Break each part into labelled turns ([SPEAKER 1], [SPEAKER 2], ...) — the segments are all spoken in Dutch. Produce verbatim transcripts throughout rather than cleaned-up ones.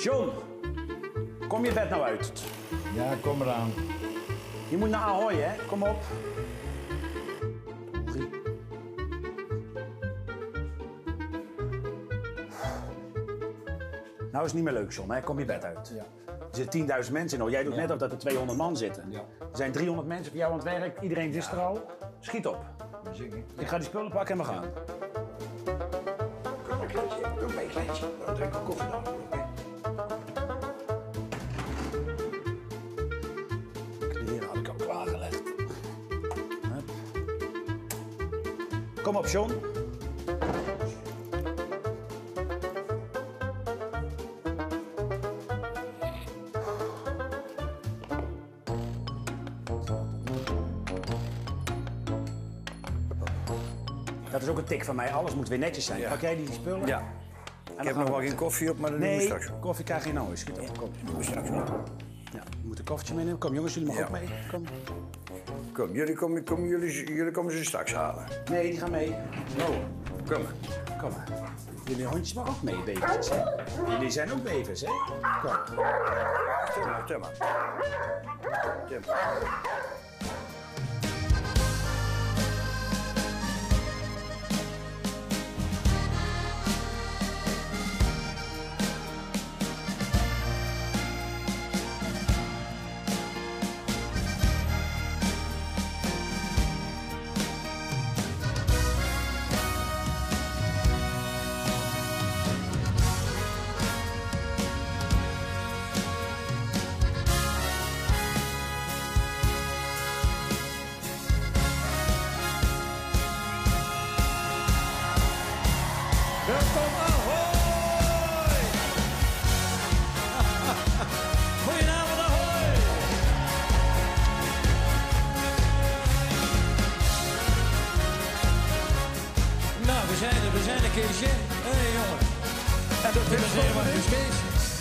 [SPEAKER 1] John, kom je bed nou uit?
[SPEAKER 2] Ja, kom eraan.
[SPEAKER 1] Je moet naar Ahoy, hè? Kom op. Nou is het niet meer leuk, John, hè? Kom je bed uit.
[SPEAKER 2] Ja.
[SPEAKER 1] Er zitten tienduizend mensen in. Jij doet
[SPEAKER 2] Ja.
[SPEAKER 1] net of dat er tweehonderd man zitten.
[SPEAKER 2] Ja.
[SPEAKER 1] Er zijn driehonderd mensen voor jou aan het werk. Iedereen is er al. Schiet op.
[SPEAKER 2] Zingen.
[SPEAKER 1] Ik ga die spullen pakken en we gaan.
[SPEAKER 2] Kom maar, kleintje. Kom mee, kleintje. Dan drink ik koffie dan.
[SPEAKER 1] Hier had ik al klaargelegd. Hup. Kom op, John. Dat is ook een tik van mij. Alles moet weer netjes zijn.
[SPEAKER 2] Ja.
[SPEAKER 1] Pak jij die spullen?
[SPEAKER 2] Ja.
[SPEAKER 1] En
[SPEAKER 2] Ik
[SPEAKER 1] dan
[SPEAKER 2] heb
[SPEAKER 1] gaan
[SPEAKER 2] nog
[SPEAKER 1] we-
[SPEAKER 2] wel geen koffie op, maar dat doen we
[SPEAKER 1] Nee,
[SPEAKER 2] straks.
[SPEAKER 1] koffie krijg je nou eens. Schiet op. Kom.
[SPEAKER 2] Doen we straks wel.
[SPEAKER 1] Ja, je moet een koffertje meenemen. Kom jongens, jullie mogen
[SPEAKER 2] Ja.
[SPEAKER 1] ook mee. Kom.
[SPEAKER 2] Kom, jullie komen, kom, jullie, jullie komen ze straks halen.
[SPEAKER 1] Nee, die gaan mee.
[SPEAKER 2] Oh, kom maar.
[SPEAKER 1] Kom maar. Jullie hondjes mogen ook mee, bevertjes, hè? Jullie zijn ook bevers, hè? Kom.
[SPEAKER 2] Tim maar, Tim maar. Tim maar.
[SPEAKER 3] Welkom Ahoy! Goedenavond Ahoy! Nou, we zijn er, we zijn er, Keesje. Hé hey, jongen. En dat is helemaal dus Kees.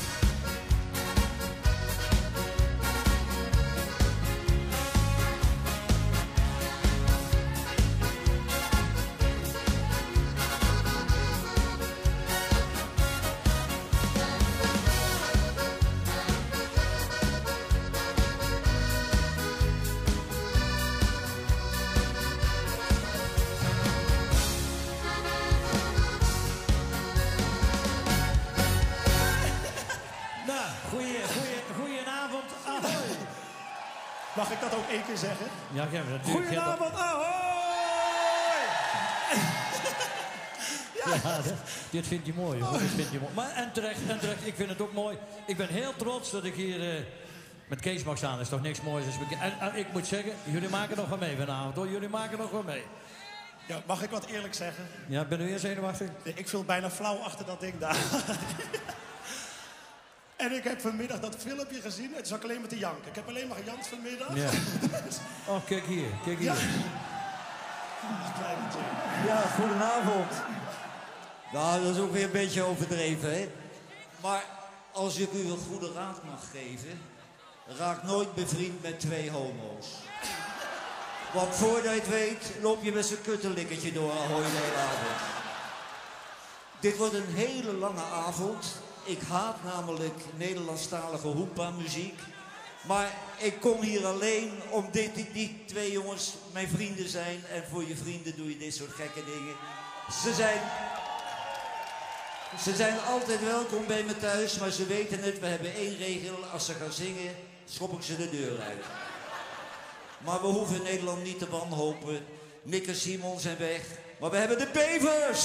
[SPEAKER 3] Nou, goeie, goeie, goedenavond Ahoy!
[SPEAKER 4] Mag ik dat ook één keer zeggen?
[SPEAKER 3] Ja, ik heb het natuurlijk.
[SPEAKER 4] Goedenavond, ahoy!
[SPEAKER 3] Ja, dit, dit vind je mooi, hoor. Dit vind je mooi. Maar en terecht, en terecht, ik vind het ook mooi. Ik ben heel trots dat ik hier eh, met Kees mag staan. Dat is toch niks moois. als we- En, en ik moet zeggen, jullie maken nog wel mee vanavond, hoor. Jullie maken nog wel mee.
[SPEAKER 4] Ja, mag ik wat eerlijk zeggen?
[SPEAKER 3] Ja, ben u weer zenuwachtig?
[SPEAKER 4] Ik viel bijna flauw achter dat ding daar. En ik heb vanmiddag dat filmpje gezien. Het is ook alleen maar te janken. Ik heb alleen maar gejankt vanmiddag.
[SPEAKER 3] Ja. Oh, kijk hier, kijk hier.
[SPEAKER 4] Ja. Kleine Jim.
[SPEAKER 5] Ja, goedenavond. Nou, dat is ook weer een beetje overdreven, hè? Maar als ik u een goede raad mag geven, raak nooit bevriend met twee homo's. Want voordat je het weet, loop je met z'n kuttelikkertje door Ahoy de hele avond. Dit wordt een hele lange avond. Ik haat namelijk Nederlandstalige hoepa-muziek. Maar ik kom hier alleen om dit, die, die twee jongens mijn vrienden zijn. En voor je vrienden doe je dit soort gekke dingen. Ze zijn... Ze zijn altijd welkom bij me thuis, maar ze weten het. We hebben één regel. Als ze gaan zingen, schop ik ze de deur uit. Maar we hoeven Nederland niet te wanhopen. Mick en Simon zijn weg. Maar we hebben de bevers!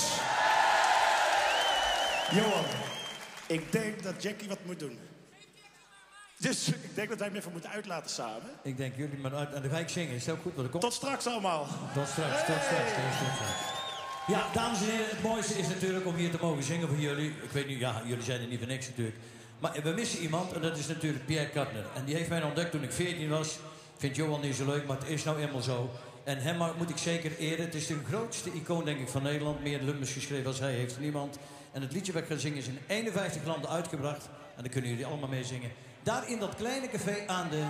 [SPEAKER 4] Johan, ik denk dat Jackie wat moet doen. Dus ik denk dat wij hem even moeten uitlaten samen.
[SPEAKER 3] Ik denk jullie maar uit. En dan ga ik zingen. Is dat ook goed? Wat er komt?
[SPEAKER 4] Tot straks allemaal.
[SPEAKER 3] Tot straks, tot straks, tot straks, tot straks. Ja, dames en heren, het mooiste is natuurlijk om hier te mogen zingen voor jullie. Ik weet niet, ja, jullie zijn er niet voor niks natuurlijk. Maar we missen iemand en dat is natuurlijk Pierre Kartner. En die heeft mij ontdekt toen ik veertien was. Vindt Johan niet zo leuk, maar het is nou eenmaal zo. En hem moet ik zeker eren. Het is de grootste icoon, denk ik, van Nederland. Meer nummers geschreven als hij heeft niemand. En het liedje wat ik ga zingen is in eenenvijftig landen uitgebracht. En dan kunnen jullie allemaal mee zingen. Daar in dat kleine café aan de...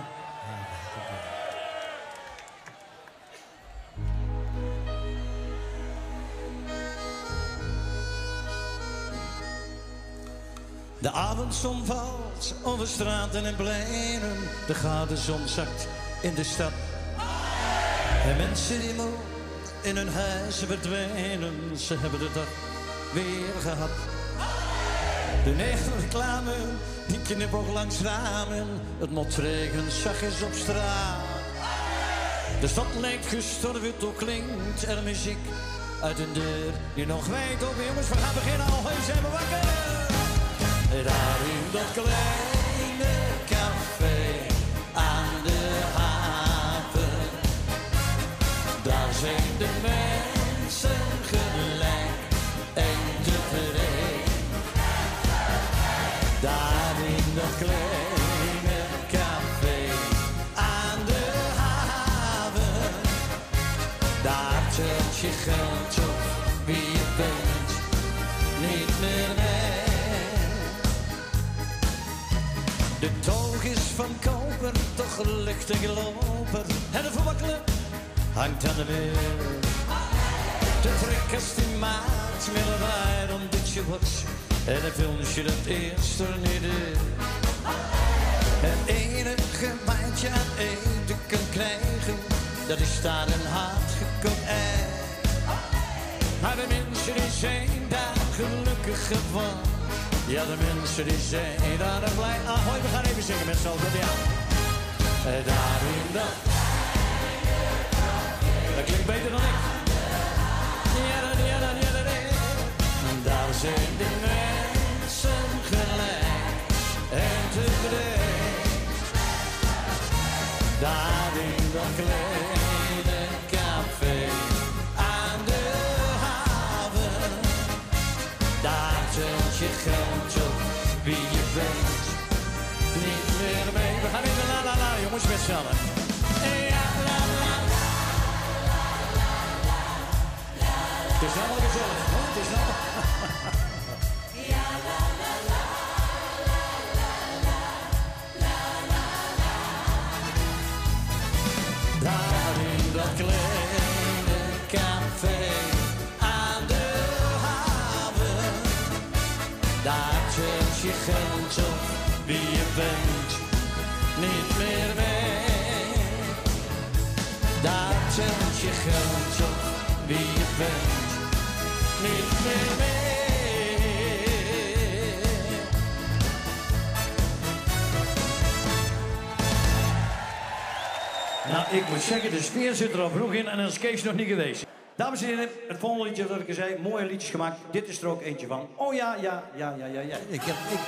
[SPEAKER 3] De avondzon valt over straten en pleinen. De gouden zon zakt in de stad. En mensen die moe in hun huizen verdwijnen. Ze hebben de dag weer gehad. De neonreclame, die knipoog langs ramen. Het motregen zachtjes op straat. De stad lijkt gestorven, toch klinkt er muziek uit een deur die nog wijd open. Jongens, we gaan beginnen, al heus zijn we wakker. Daar in dat kleine café aan de haven. Daar zijn de mensen gelijk en tevreden. Daar in dat kleine café aan de haven. Daar telt je geld op wie je bent, niet meer mee. De toog is van koper, toch geluchtig loper. En de voetbalclub hangt aan de muur. De trekkers die maakt willen wij om dit je wat. En dan films je dat eerst er niet in. Het enige wat je aan eten kunt krijgen, dat is daar een hard gekookt ei. Maar de mensen die zijn daar gelukkig van. Ja, de mensen die zijn daar blij. Ahoi, we gaan even zingen met z'n allen, ja. En daar in dat... Dat klinkt beter dan ik. Ja, dan, ja, dan, ja, dan, en daar zijn de mensen gelijk en tevreden. Daar in dat kleine café aan de haven. Daar telt je geld op wie je bent, niet meer mee. We gaan even la la la, jongens, met z'n allen. Ja, la la la. Het is allemaal gezellig, hoor. Het is allemaal... Ja, la la la, la la la, la la la. Daar in dat kleine café aan de haven. Daar telt je geld op wie je bent, niet meer mee. Daar telt je geld op wie je bent, niet meer mee. Nou, ik moet zeggen, de sfeer zit er al vroeg in en dan is Kees nog niet geweest. Dames en heren, het volgende liedje dat ik zei, mooie liedjes gemaakt. Dit is er ook eentje van. Oh ja, ja, ja, ja, ja, ja. Ik heb... Ik...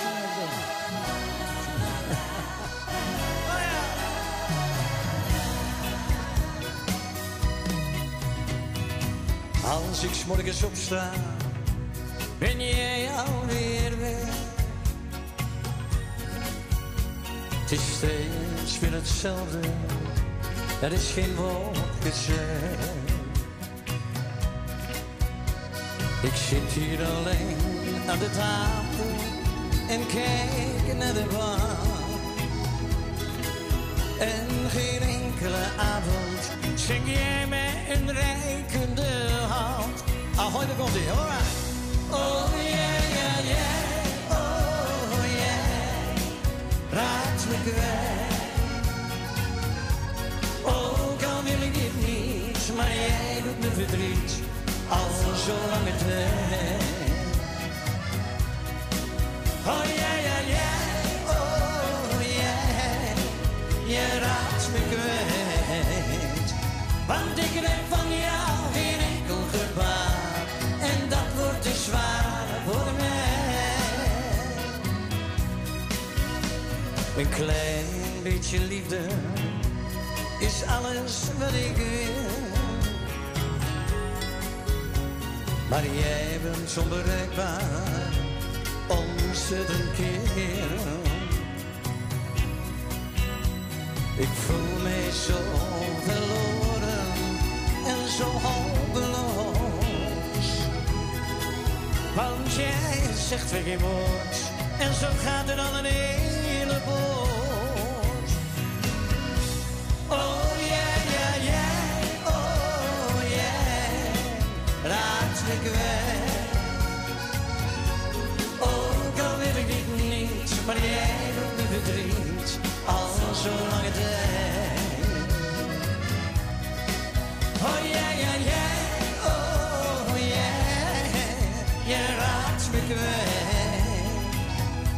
[SPEAKER 3] Als ik 's morgens opsta, ben jij alweer weg. Het is steeds weer hetzelfde, er is geen woord gezegd. Ik zit hier alleen aan de tafel en kijk naar de bar. En geen enkele avond schenk jij mij een reikende hand. Ahoy, daar komt ie, hoor maar. Oh yeah, yeah, yeah, oh yeah, raakt me kwijt. Ook al wil ik dit niet, maar jij doet me verdriet, al zo lange tijd. Oh yeah, yeah, yeah, oh yeah, je raakt me kwijt. Want ik heb van jou geen enkel gebaar en dat wordt te zwaar voor mij. Een klein beetje liefde is alles wat ik wil. Maar jij bent onbereikbaar, ontzettend kerel. Ik voel me zo verloren en zo hopeloos. Want jij zegt weer geen woord en zo gaat er dan een hele boot. Oh yeah, yeah, yeah, oh yeah, raakt me kwijt. Ook al wil ik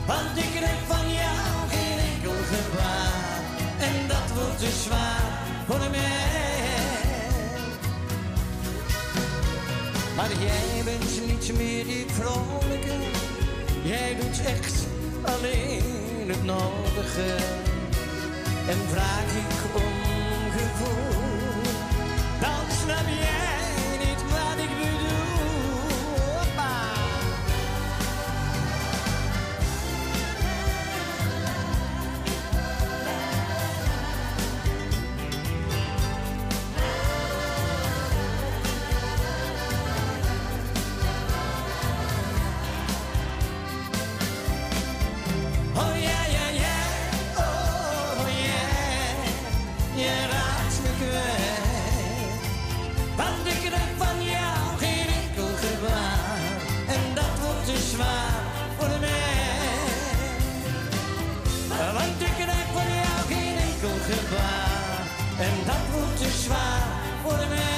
[SPEAKER 3] Want ik krijg van jou geen enkel gebaar. En dat wordt te zwaar voor mij. Maar jij bent niet meer die vrolijke. Jij doet echt alleen het nodige. En vraag ik om gevoel, dan snap jij niet wat ik bedoel. Hoppa. Oh ja, ja, ja, oh yeah, je raakt me kwijt. Want ik krijg van jou geen enkel gebaar. En dat wordt te zwaar voor mij. Want ik krijg van jou geen enkel gebaar. En dat wordt te zwaar voor mij.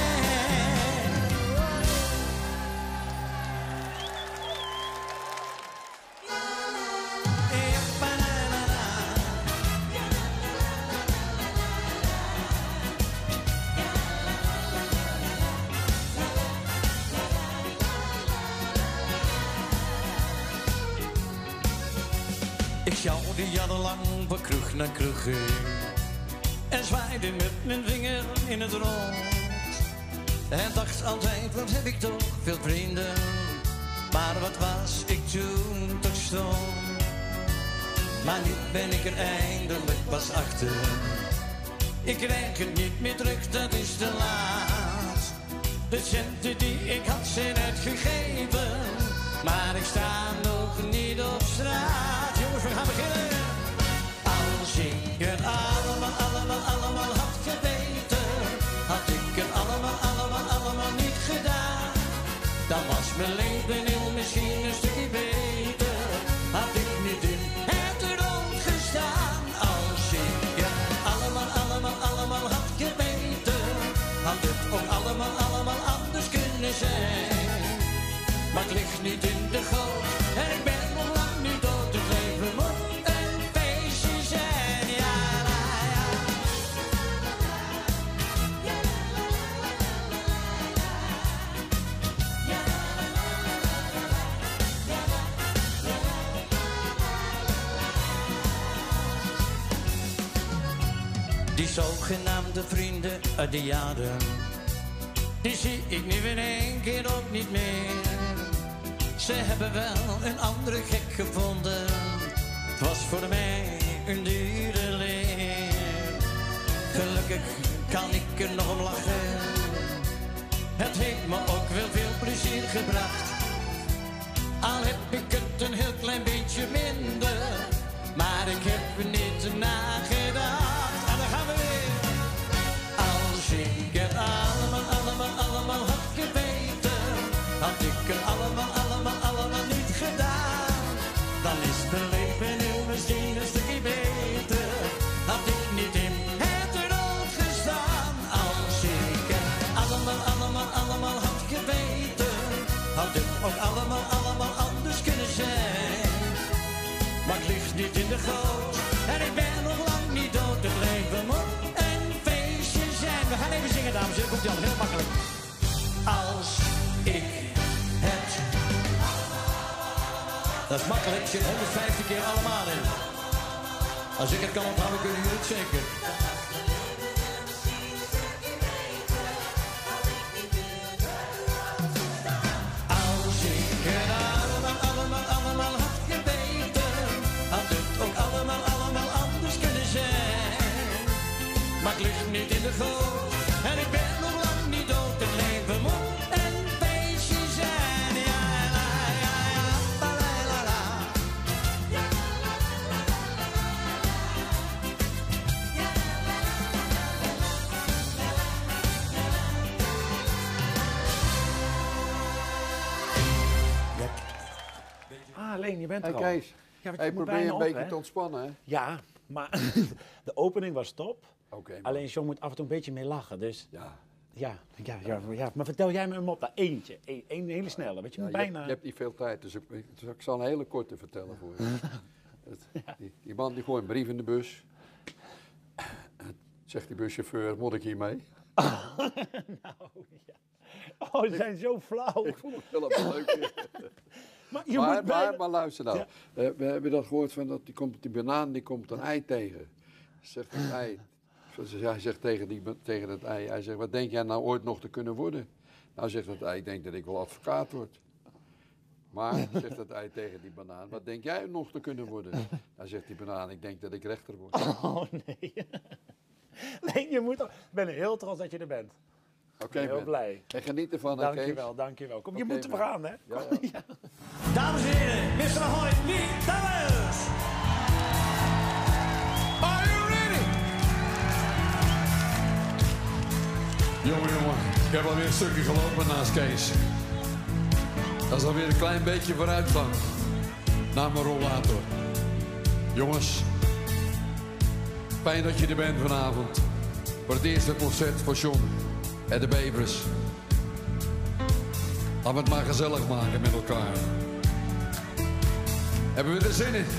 [SPEAKER 3] Ik sjouwde jarenlang van kroeg naar kroeg heen en zwaaide met mijn vinger in het rond. En dacht altijd, wat heb ik toch veel vrienden. Maar wat was ik toen toch stom. Maar nu ben ik er eindelijk pas achter. Ik krijg het niet meer terug, dat is te laat. De centen die ik had zijn uitgegeven. Maar ik sta nog niet op straat. Jongens, we gaan beginnen. Als ik het allemaal, allemaal, allemaal had geweten, had ik het allemaal, allemaal, allemaal niet gedaan. Dan was mijn leven heel misschien een stukje beter. Had ik niet in het rond gestaan. Als ik het allemaal, allemaal, allemaal had geweten, had het ook allemaal, allemaal anders kunnen zijn. Maar het ligt niet in de goot en ik ben nog lang niet dood. Het leven moet een feestje zijn, ja, la, ja. Die zogenaamde vrienden uit de jaren, die zie ik nu in één keer ook niet meer. Ze hebben wel een andere gek gevonden. Het was voor mij een dure leer. Gelukkig kan ik er nog om lachen. Het heeft me ook wel veel plezier gebracht. Al heb ik het een heel klein beetje minder. Maar ik heb er niet nagedacht. En dan gaan we weer. Als ik het allemaal, allemaal, allemaal had geweten, had ik het allemaal, allemaal, allemaal niet gedaan. Dan is mijn leven nu misschien een stukje beter. Had ik niet in het rond gestaan. Als ik het allemaal, allemaal, allemaal had geweten, had het ook allemaal, allemaal anders kunnen zijn. Maar het ligt niet in de goot en ik ben nog lang niet dood. Het leven moet een feestje zijn. We gaan even zingen, dames en heren. Komt Jan, heel makkelijk. Als ik het... Dat is makkelijk, zit honderdvijftig keer allemaal in. Als ik het kan onthouden, kunnen jullie het zeker. Als ik het allemaal, allemaal, allemaal had geweten, had het ook allemaal, allemaal anders kunnen zijn. Maar het ligt niet in de goot en ik ben nog lang niet dood. Het leven moet een feestje zijn. Ja, la, ja, ja, la, la, la, la. Ja, la, la, la, la, la, la. Ja, la, la, la, la, la, la.
[SPEAKER 2] Ah, Leen, je bent
[SPEAKER 6] Hey
[SPEAKER 2] er al.
[SPEAKER 6] Kees,
[SPEAKER 2] Ja, want je
[SPEAKER 6] hey,
[SPEAKER 2] moet
[SPEAKER 6] probeer
[SPEAKER 2] bijna
[SPEAKER 6] een
[SPEAKER 2] op,
[SPEAKER 6] beetje
[SPEAKER 2] hè?
[SPEAKER 6] te ontspannen, hè?
[SPEAKER 2] Ja, maar de opening was top.
[SPEAKER 6] Oké, man.
[SPEAKER 2] Alleen John moet af en toe een beetje mee lachen, dus...
[SPEAKER 6] Ja,
[SPEAKER 2] Ja, ja, ja, ja, maar vertel jij me hem op. Nou, eentje. Eén een hele snelle. Weet je,
[SPEAKER 6] Ja, je,
[SPEAKER 2] bijna...
[SPEAKER 6] hebt, je hebt niet veel tijd, dus ik, dus ik zal een hele korte vertellen voor je. Het, die, die man die gooit een brief in de bus. Zegt die buschauffeur, moet ik hier mee?
[SPEAKER 2] nou, ja. Oh, ze zijn zo flauw.
[SPEAKER 6] Ik vond het wel een leuk.
[SPEAKER 2] Maar je
[SPEAKER 6] maar,
[SPEAKER 2] moet
[SPEAKER 6] maar,
[SPEAKER 2] bijna...
[SPEAKER 6] maar luister nou.
[SPEAKER 2] Ja.
[SPEAKER 6] Uh, we hebben dat gehoord van dat die, komt, die banaan die komt een ei tegen. Zegt het ei. Hij zegt tegen, die, tegen het ei, hij zegt, wat denk jij nou ooit nog te kunnen worden? Nou zegt het ei, ik denk dat ik wel advocaat word. Maar, zegt het ei tegen die banaan, wat denk jij nog te kunnen worden? Nou zegt die banaan, ik denk dat ik rechter word.
[SPEAKER 2] Oh, nee. Nee, je moet... Ik ben heel trots dat je er bent.
[SPEAKER 6] Oké, okay,
[SPEAKER 2] heel
[SPEAKER 6] ben.
[SPEAKER 2] blij.
[SPEAKER 6] En geniet ervan, hè,
[SPEAKER 2] Dankjewel,
[SPEAKER 6] Kees.
[SPEAKER 2] dankjewel. Kom, je
[SPEAKER 6] Okay,
[SPEAKER 2] moet er
[SPEAKER 6] ben.
[SPEAKER 2] gaan, hè?
[SPEAKER 6] Ja, ja.
[SPEAKER 2] Ja.
[SPEAKER 3] Dames en heren, mister Ahoy, wie Towers.
[SPEAKER 7] Are you ready? Jongen, jongen, ik heb alweer een stukje gelopen naast Kees. Dat is alweer een klein beetje vooruitgang naar mijn rollator. Jongens, fijn dat je er bent vanavond. Voor het eerste concert voor John en de Bevers. Laten we het maar gezellig maken met elkaar. Hebben we er zin in?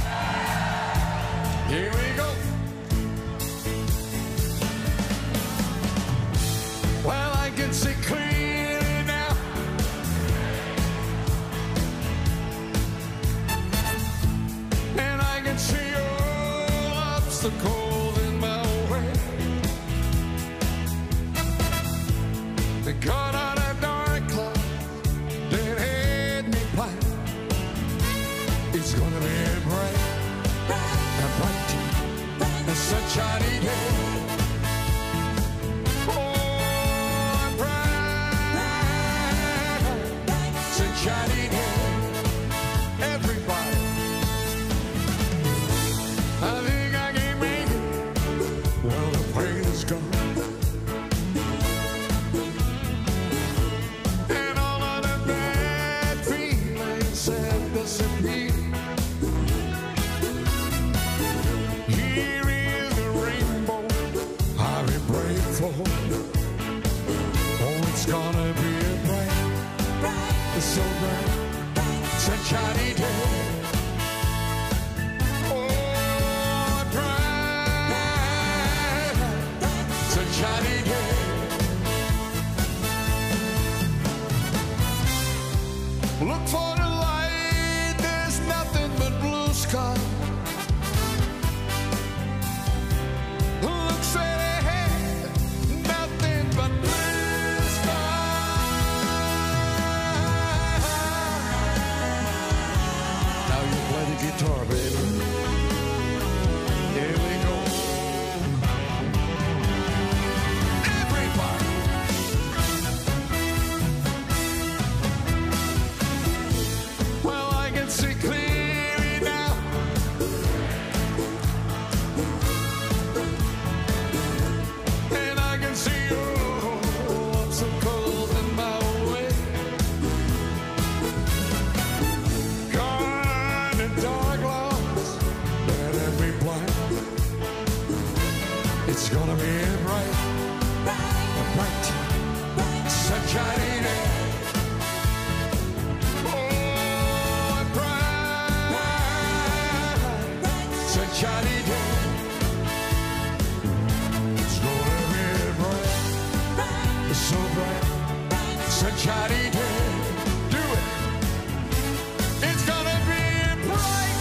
[SPEAKER 7] Here we go. Well, I can see clearly now. And I can see all obstacles in my way. They got out a dark cloud that had me blind. It's gonna be a bright, a bright, a sunshiny day. Oh, a bright, sunshiny day. Everybody, I think I can make it. Well, the pain is gone. And all of the bad feelings have disappeared. Here is the rainbow I've been praying for. Oh, it's gonna be a bright, so bright, sunshiny day. Oh, a bright, sunshiny day. Look for the light, there's nothing but blue sky. Look straight ahead, nothing but blue sky. Now you play the guitar, baby. Here we go. Everybody. Well, I can see clearly now. And I can see all obstacles in my way. Gone in dark clouds that have me blind. It's gonna be a bright, a bright, sunshiny day. Oh, a bright, sunshiny day. It's gonna be a bright, so bright, sunshiny day. Do it. It's gonna be a bright,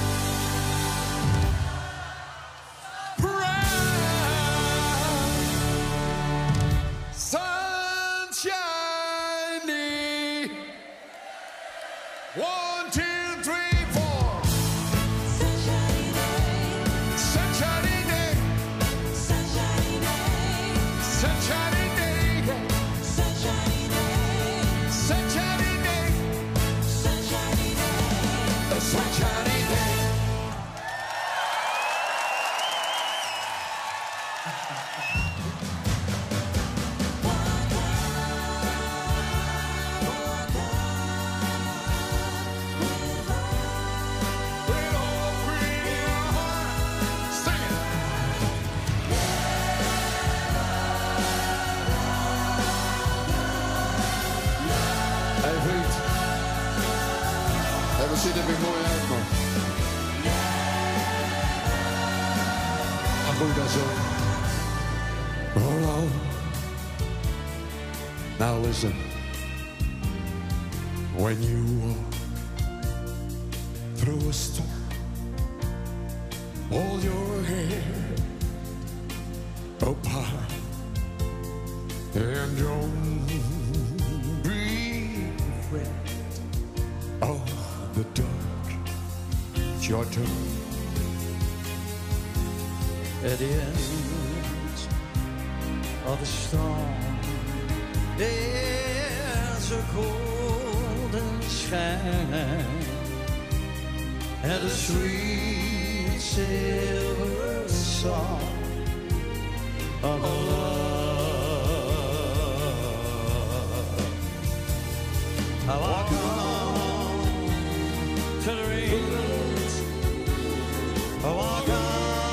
[SPEAKER 7] bright, sunshiny. One, two, three, four. Sunshiny day. Sunshiny day. Sunshiny day. Sunshiny day. Sunshiny day. Sunshiny day. Sunshiny day. A sunshiny day. With all free in your heart. Sing it. ziet er weer mooi uit, man. Maar goed, dan zo. Oh, oh. Now listen. When you walk through a storm, hold your head up high and don't be afraid of the dark. It's your turn.
[SPEAKER 3] At the end of the storm, there's a golden sky and a sweet silver song of love. I walk on to the rings. I walk on.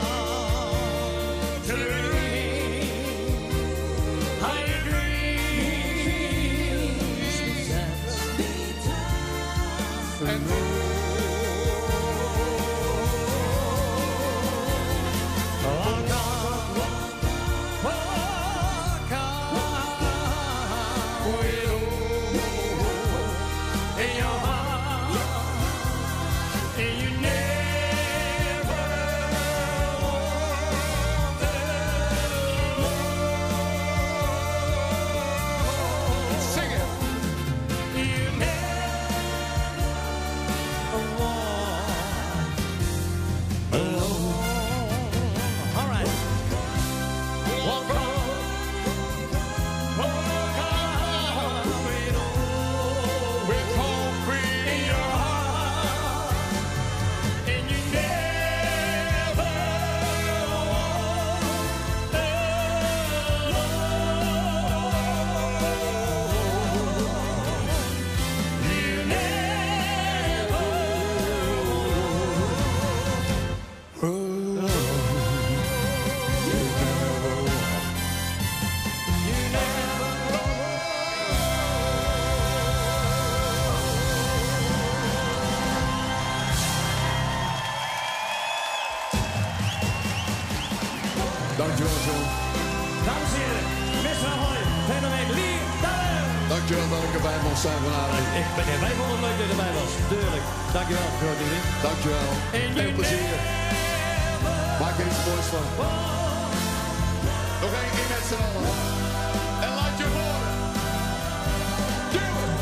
[SPEAKER 7] Dankjewel, John.
[SPEAKER 3] Dames en heren, mister Ahoy, fenomeen Lee Thaler.
[SPEAKER 7] Dankjewel dat ik erbij mocht zijn vanavond.
[SPEAKER 3] Ik ben er, wij vonden het leuk dat je erbij was, tuurlijk. Dankjewel, grote Lee.
[SPEAKER 7] Dankjewel. Veel plezier. Maak er iets moois van. Nog één keer met z'n allen. En laat je horen. Doe het.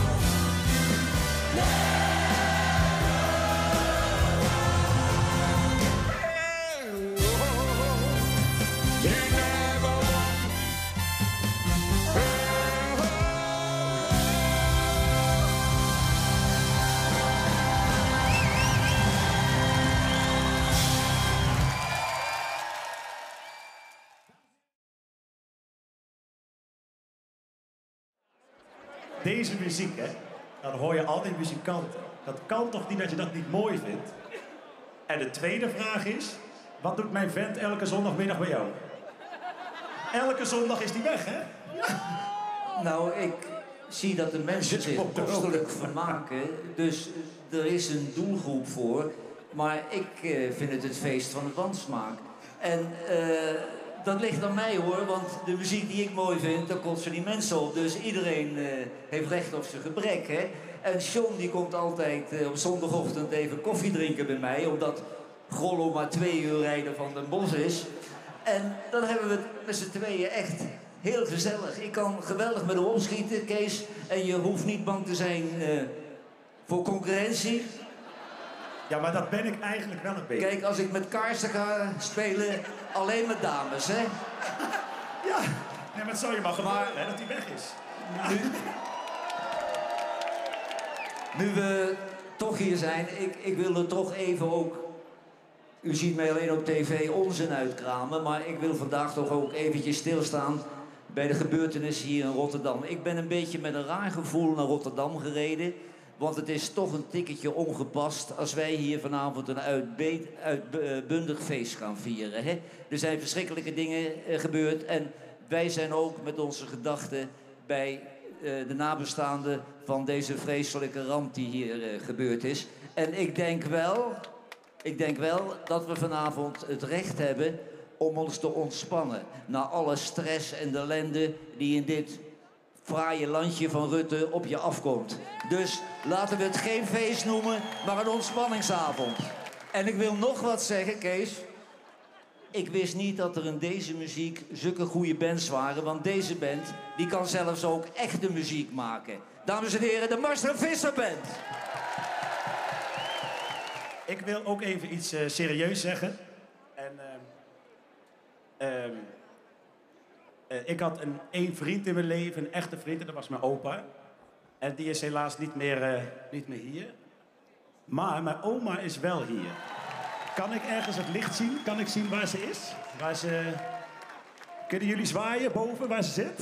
[SPEAKER 4] Deze muziek, hè, dan hoor je altijd muzikanten. Dat kan toch niet dat je dat niet mooi vindt? En de tweede vraag is, wat doet mijn vent elke zondagmiddag bij jou? Elke zondag is die weg, hè?
[SPEAKER 5] Nou, ik zie dat de mensen zich kostelijk vermaken. Dus er is een doelgroep voor. Maar ik uh, vind het het feest van de wansmaak. En uh, dat ligt aan mij, hoor. Want de muziek die ik mooi vind, daar kotsen die mensen op. Dus iedereen uh, heeft recht op zijn gebrek, hè. En John die komt altijd uh, op zondagochtend even koffie drinken bij mij. Omdat Grollo maar twee uur rijden van Den Bosch is. En dan hebben we het met z'n tweeën echt heel gezellig. Ik kan geweldig met hem opschieten, Kees. En je hoeft niet bang te zijn uh, voor concurrentie.
[SPEAKER 4] Ja, maar dat ben ik eigenlijk wel een beetje.
[SPEAKER 5] Kijk, als ik met kaarsen ga spelen, alleen met dames, hè?
[SPEAKER 4] Ja, nee, maar het zou je maar gebeuren, hè, dat hij weg is.
[SPEAKER 5] Nu, nu we toch hier zijn, ik, ik wil er toch even ook... U ziet mij alleen op tv onzin uitkramen, maar ik wil vandaag toch ook eventjes stilstaan bij de gebeurtenissen hier in Rotterdam. Ik ben een beetje met een raar gevoel naar Rotterdam gereden, want het is toch een tikketje ongepast als wij hier vanavond een uitbe- uitbundig feest gaan vieren. Hè? Er zijn verschrikkelijke dingen eh, gebeurd en wij zijn ook met onze gedachten bij uh, de nabestaanden van deze vreselijke ramp die hier uh, gebeurd is. En ik denk wel, ik denk wel dat we vanavond het recht hebben om ons te ontspannen. Na alle stress en ellende die in dit fraaie landje van Rutte op je afkomt. Dus laten we het geen feest noemen, maar een ontspanningsavond. En ik wil nog wat zeggen, Kees. Ik wist niet dat er in deze muziek zulke goede bands waren, want deze band die kan zelfs ook echte muziek maken. Dames en heren, de Marcel Visser Band.
[SPEAKER 4] Ik wil ook even iets uh, serieus zeggen. En, uh, uh, uh, ik had een één vriend in mijn leven, een echte vriend, en dat was mijn opa. En die is helaas niet meer, uh, niet meer hier. Maar mijn oma is wel hier. Kan ik ergens het licht zien? Kan ik zien waar ze is? Waar ze... Kunnen jullie zwaaien boven waar ze zit?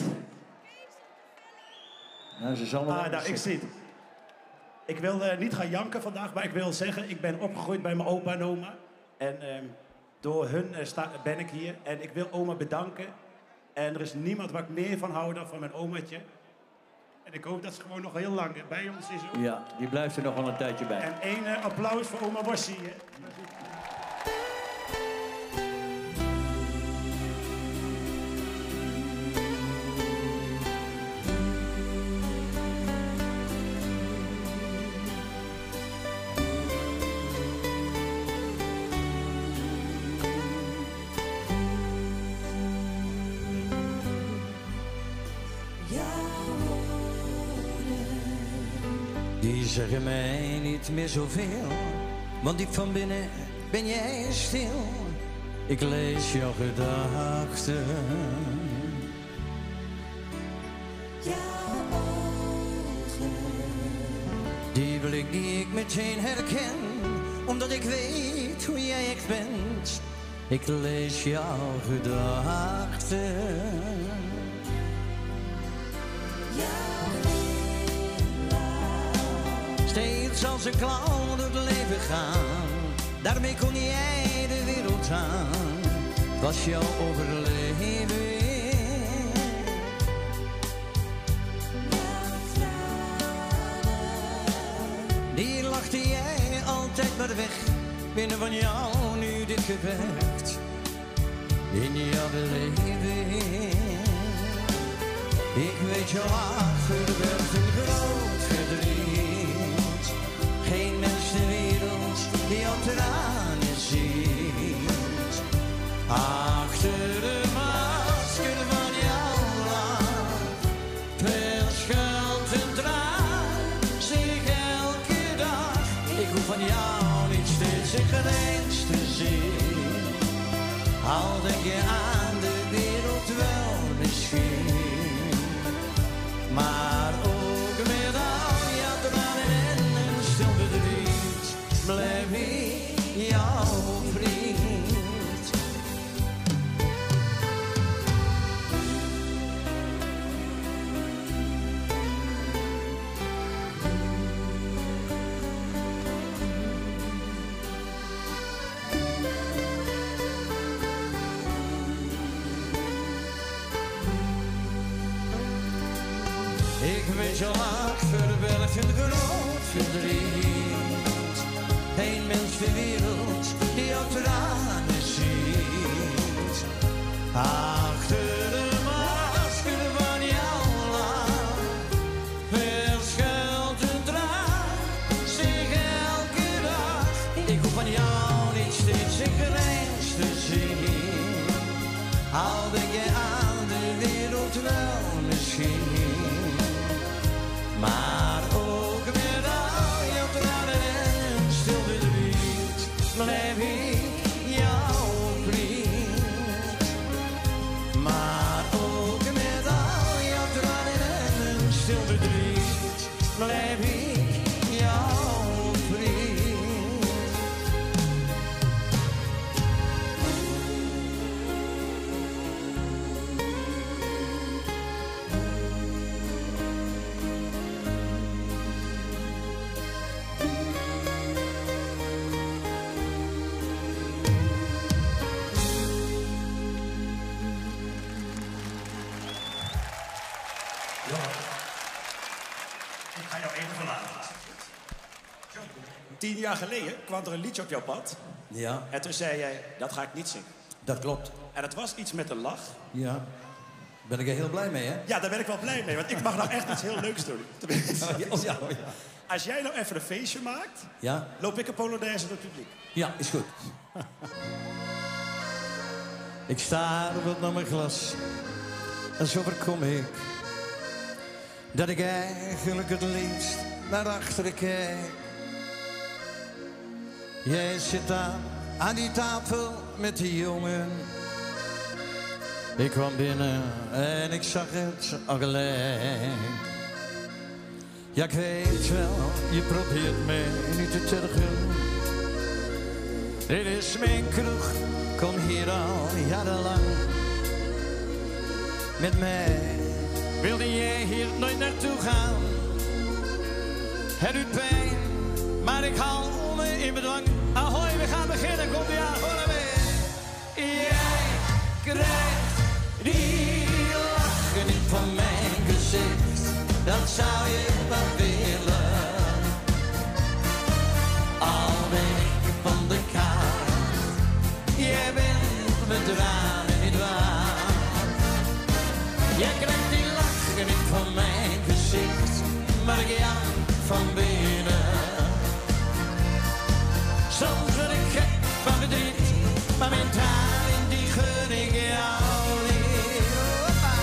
[SPEAKER 3] Nou, ze zal
[SPEAKER 4] ah, nou, ik zie het. Ik wil uh, niet gaan janken vandaag, maar ik wil zeggen... ik ben opgegroeid bij mijn opa en oma. En uh, door hun uh, sta, ben ik hier. En ik wil oma bedanken. En er is niemand waar ik meer van hou dan van mijn omaatje. En ik hoop dat ze gewoon nog heel lang bij ons is. Ook.
[SPEAKER 3] Ja, die blijft er nog wel een tijdje bij.
[SPEAKER 4] En één uh, applaus voor oma Bossie. Hè.
[SPEAKER 3] Die zeggen mij niet meer zoveel, want diep van binnen ben jij stil. Ik lees jouw gedachten.
[SPEAKER 8] Jouw ogen.
[SPEAKER 3] Die blik die ik meteen herken, omdat ik weet hoe jij echt bent. Ik lees jouw gedachten. Steeds als een clown door het leven gaan, daarmee kon jij de wereld aan. Het was jouw overleving. Die lachte jij altijd maar weg, binnen van jou nu dit gevecht. In jouw beleving. Ik weet jou achter werd een groot verdriet. Geen mens ter wereld die jouw tranen ziet. Achter de masker van jouw lach, veel schuld en traan, zich elke dag. Ik hoef van jou niet steeds een grens te zien. Al denk je aan de wereld wel misschien, maar ook met al jouw tranen en een stil verdriet blijf ik jouw vriend. Ik weet jou achter welk een groot verdriet. Geen mens ter wereld die jouw tranen ziet. Achter de masker van jouw lach, verschuilt een traan, zich elke dag. Ik hoef van jou niet steeds een grens te zien. Al denk je aan de wereld wel misschien, maar ook met al jouw tranen en stil verdriet blijf ik jouw vriend. Maar ook met al jouw tranen en stil verdriet blijf ik jouw vriend.
[SPEAKER 4] Tien jaar geleden kwam er een liedje op jouw pad.
[SPEAKER 3] Ja,
[SPEAKER 4] En toen zei jij, dat ga ik niet zingen.
[SPEAKER 3] dat klopt.
[SPEAKER 4] En het was iets met een lach.
[SPEAKER 3] Ja. Ben ik er heel blij mee, hè?
[SPEAKER 4] Ja, daar ben ik wel blij mee, want ik mag nou echt iets heel leuks doen. Tenminste,
[SPEAKER 3] Oh ja, oh ja, oh ja.
[SPEAKER 4] als jij nou even een feestje maakt,
[SPEAKER 3] Ja,
[SPEAKER 4] loop ik een polonaise door het publiek.
[SPEAKER 3] ja, is goed. Ik sta wat naar mijn glas. En zo voorkom ik dat ik eigenlijk het liefst naar achteren kijk. Jij zit daar aan die tafel met die jongen. Ik kwam binnen en ik zag het al gelijk. Ja, ik weet wel, je probeert mij niet te tergen. Dit is mijn kroeg, kom hier al jarenlang. Met mij wilde jij hier nooit naartoe gaan. Het doet pijn, maar ik hou me in bedwang. Ahoy, we gaan beginnen, komt ie aan, hoor mee. Jij krijgt die lachen niet van mijn gezicht. Dat zou je wel willen. Al ben ik van de kaart. Jij bent mijn tranen niet waard. Jij krijgt die lachen niet van mijn gezicht. Maar ik ja, van binnen. Soms word ik gek van verdriet. Maar mijn tranen die gun ik jou niet. Hoppa.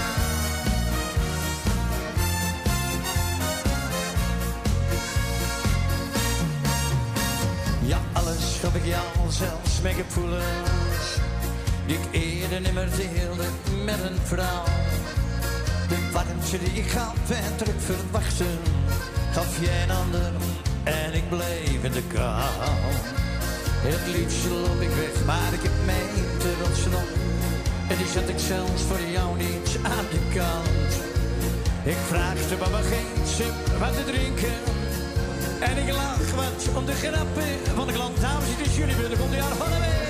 [SPEAKER 3] Ja, alles gaf ik jou, zelfs mijn gevoelens. Die ik eerder nimmer deelde met een vrouw. De warmte die ik gaf en terug verwachten, gaf jij een ander en ik bleef in de kou. Het liefst loop ik weg, maar ik heb mij te rotsnop. En die zet ik zelfs voor jou niet aan de kant. Ik vraagde mama geen sip wat te drinken. En ik lach wat om de grappen van de klant. Dames, het is jullie beurt, komt die aan van de weg.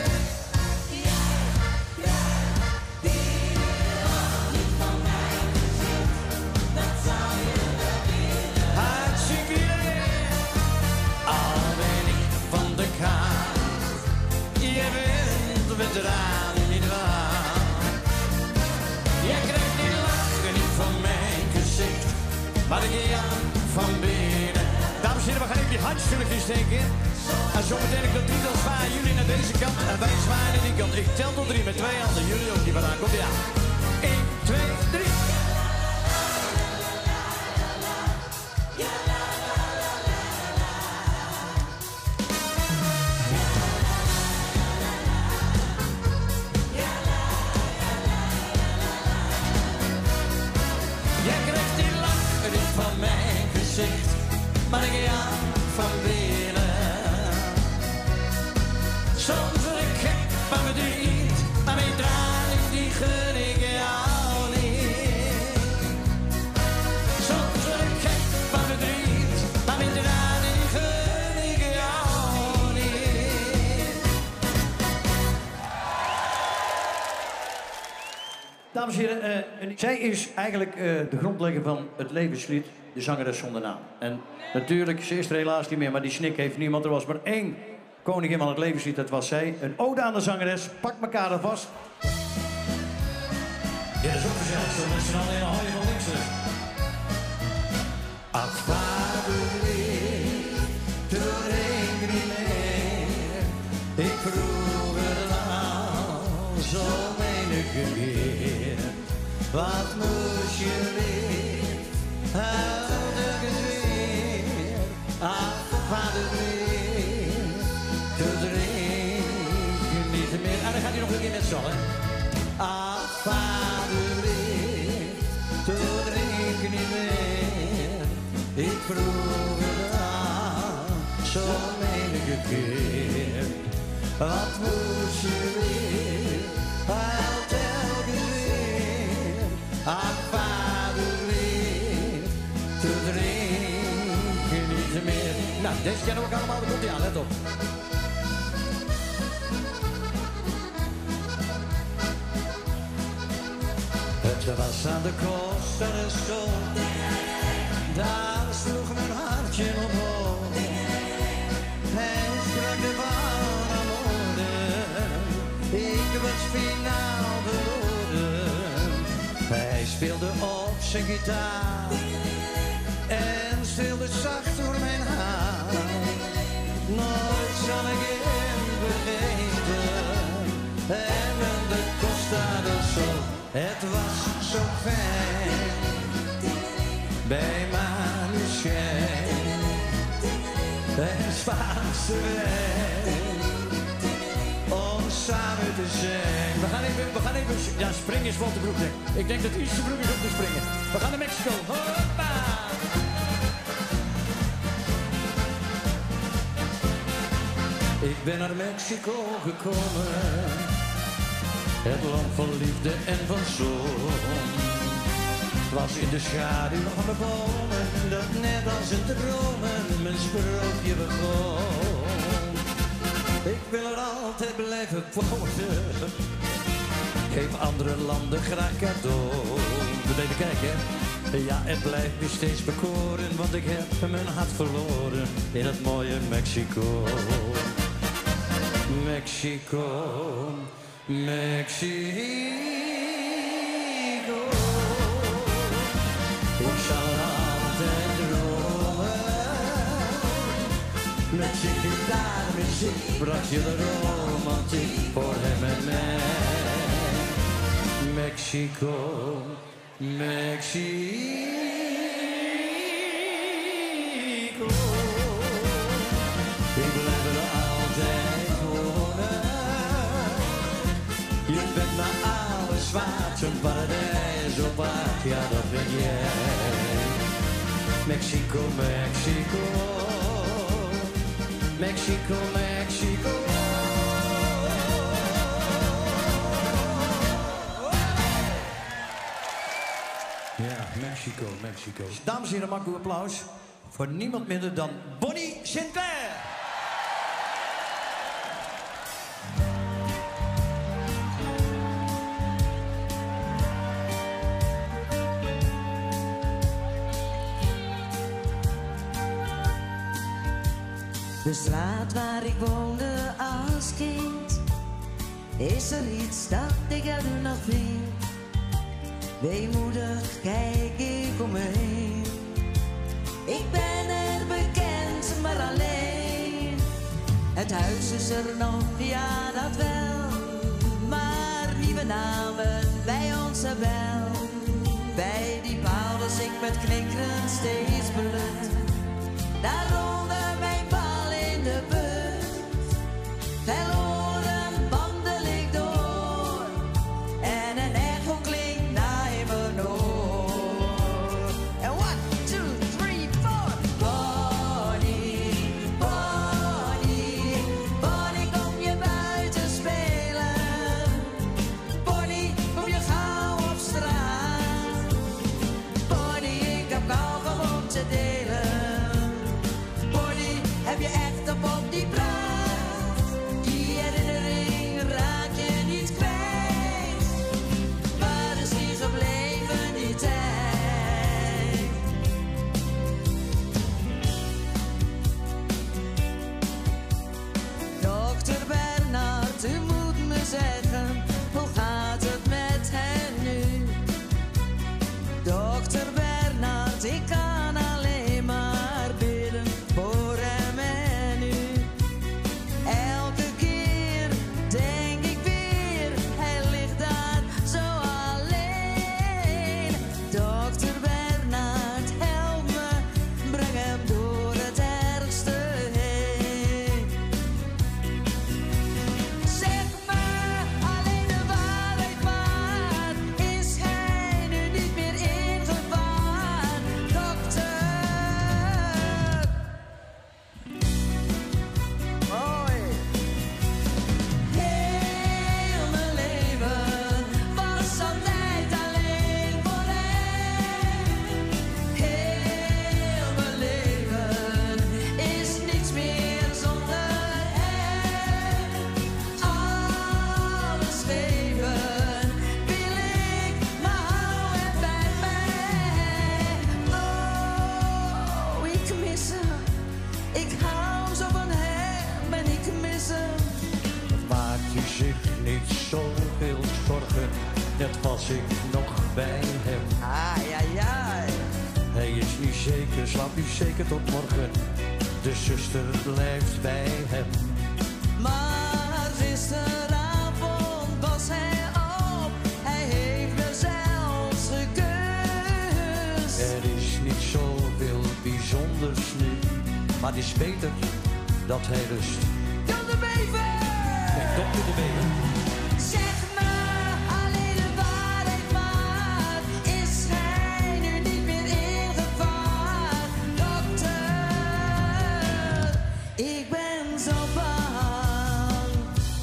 [SPEAKER 3] Tranen niet waar. Jij krijgt die lachen niet van mijn gezicht, maar ik ja van binnen. Dames en heren, we gaan even die handjes steken. En zometeen ik tot drie tot zwaaien jullie naar deze kant en wij zwaaien naar die kant. Ik tel tot drie met twee handen, jullie ook die vandaan. Komt ie aan. één, twee, drie. Maar ik ja van binnen. Soms word ik gek van verdriet, maar mijn tranen die gun ik jou niet. Soms word ik gek van verdriet, maar mijn tranen die gun ik jou niet. Dames en heren, uh, zij is eigenlijk uh, de grondlegger van het levenslied. De zangeres zonder naam. En natuurlijk, ze is er helaas niet meer, maar die snik heeft niemand. Er was maar één koningin van het levenslied, dat was zij. Een ode aan de zangeres. Pak elkaar er vast. Ja, dat is ook gezellig, zo met z'n allen in een hooie van links. Ach, vader, doe ik niet meer. Ik vroeg het al zo menige keer. Wat moest je weer? Huilde weer, ach vader weer, te drinken niet meer. En dan gaat hij nog een keer met z'n allen. Ach vader weer, te drinken niet meer. Ik vroeg het aan, zo menige keer. Wat moest je weer, huilt telkens weer. Ach vader weer, te drinken niet meer. Nou, deze kennen we ook allemaal, daar komt hij aan, let op. Het was aan de Kosterschool, daar sloeg mijn hartje omhoog. finaal verloren. Hij speelde op zijn gitaar en streelde zacht door mijn haar. Nooit zal ik hem vergeten. En de Costa del Sol, het was zo fijn. Bij Manuschijn en Spaanse wijn. Om samen te zijn. We gaan even, we gaan even, ja, springen is wat de broek. Ik denk dat iets te broek is om te springen. We gaan naar Mexico. Hoppa! Ik ben naar Mexico gekomen. Het land van liefde en van zon. Het was in de schaduw van de bomen, dat net als in dromen mijn sprookje begon. Ik wil er altijd blijven wonen. Geef andere landen graag cadeau. We even kijken. Ja, het blijft me steeds bekoren, want ik heb mijn hart verloren in het mooie Mexico. Mexico, Mexico. Ik zal altijd dromen. Met je gitaarmuziek bracht je de romantiek voor hem en mij. Mexico, Mexico. Ik blijf er altijd wonen. Je bent naar alles waard, zo'n paradijs op aard, ja dat ben jij. Mexico, Mexico, Mexico, Mexico. Ja, Mexico, Mexico. Dames en heren, mag ik uw applaus voor niemand minder dan Bonnie Sinclair.
[SPEAKER 8] De straat waar ik woonde als kind, is er iets dat ik er nu nog vind. Weemoedig kijk ik om me heen. Ik ben er bekend, maar alleen. Het huis is er nog, ja dat wel. Maar nieuwe namen bij ons er wel. Bij die paal was ik met knikkeren steeds belucht. Daar rolde mijn bal in de buurt. Verloren wandel ik door. En een echo klinkt naar mijn oor. En one, two, three, four. Bonnie, Bonnie, Bonnie, kom je buiten spelen. Bonnie, kom je gauw op straat. Bonnie, ik heb kauwgom om te delen. Heb je echt op op die praat? Die herinnering raak je niet kwijt. Waar is die gebleven die tijd? Dokter Bernard, u moet me zeggen, hoe gaat het met hen nu? Dokter Bernard, ik kan alleen maar bidden voor hem en u. Elke keer denk ik weer, hij ligt daar zo alleen. Dokter Bernard, help me, breng hem door het ergste heen. Zeg me
[SPEAKER 3] zich niet zoveel zorgen. Net was ik nog bij hem.
[SPEAKER 8] Ai, ai, ai.
[SPEAKER 3] Hij is niet zeker, slaapt niet zeker tot morgen. De zuster blijft bij hem.
[SPEAKER 8] Maar gisteravond was hij op. Hij heeft me zelfs gekust.
[SPEAKER 3] Er is niet zoveel bijzonders nu, maar het is beter dat hij rust.
[SPEAKER 8] Jan de Bever!
[SPEAKER 3] Kijk, dokter de Bever.
[SPEAKER 8] Zeg me alleen de waarheid maar. Is hij nu niet meer in gevaar? Dokter, ik ben zo bang.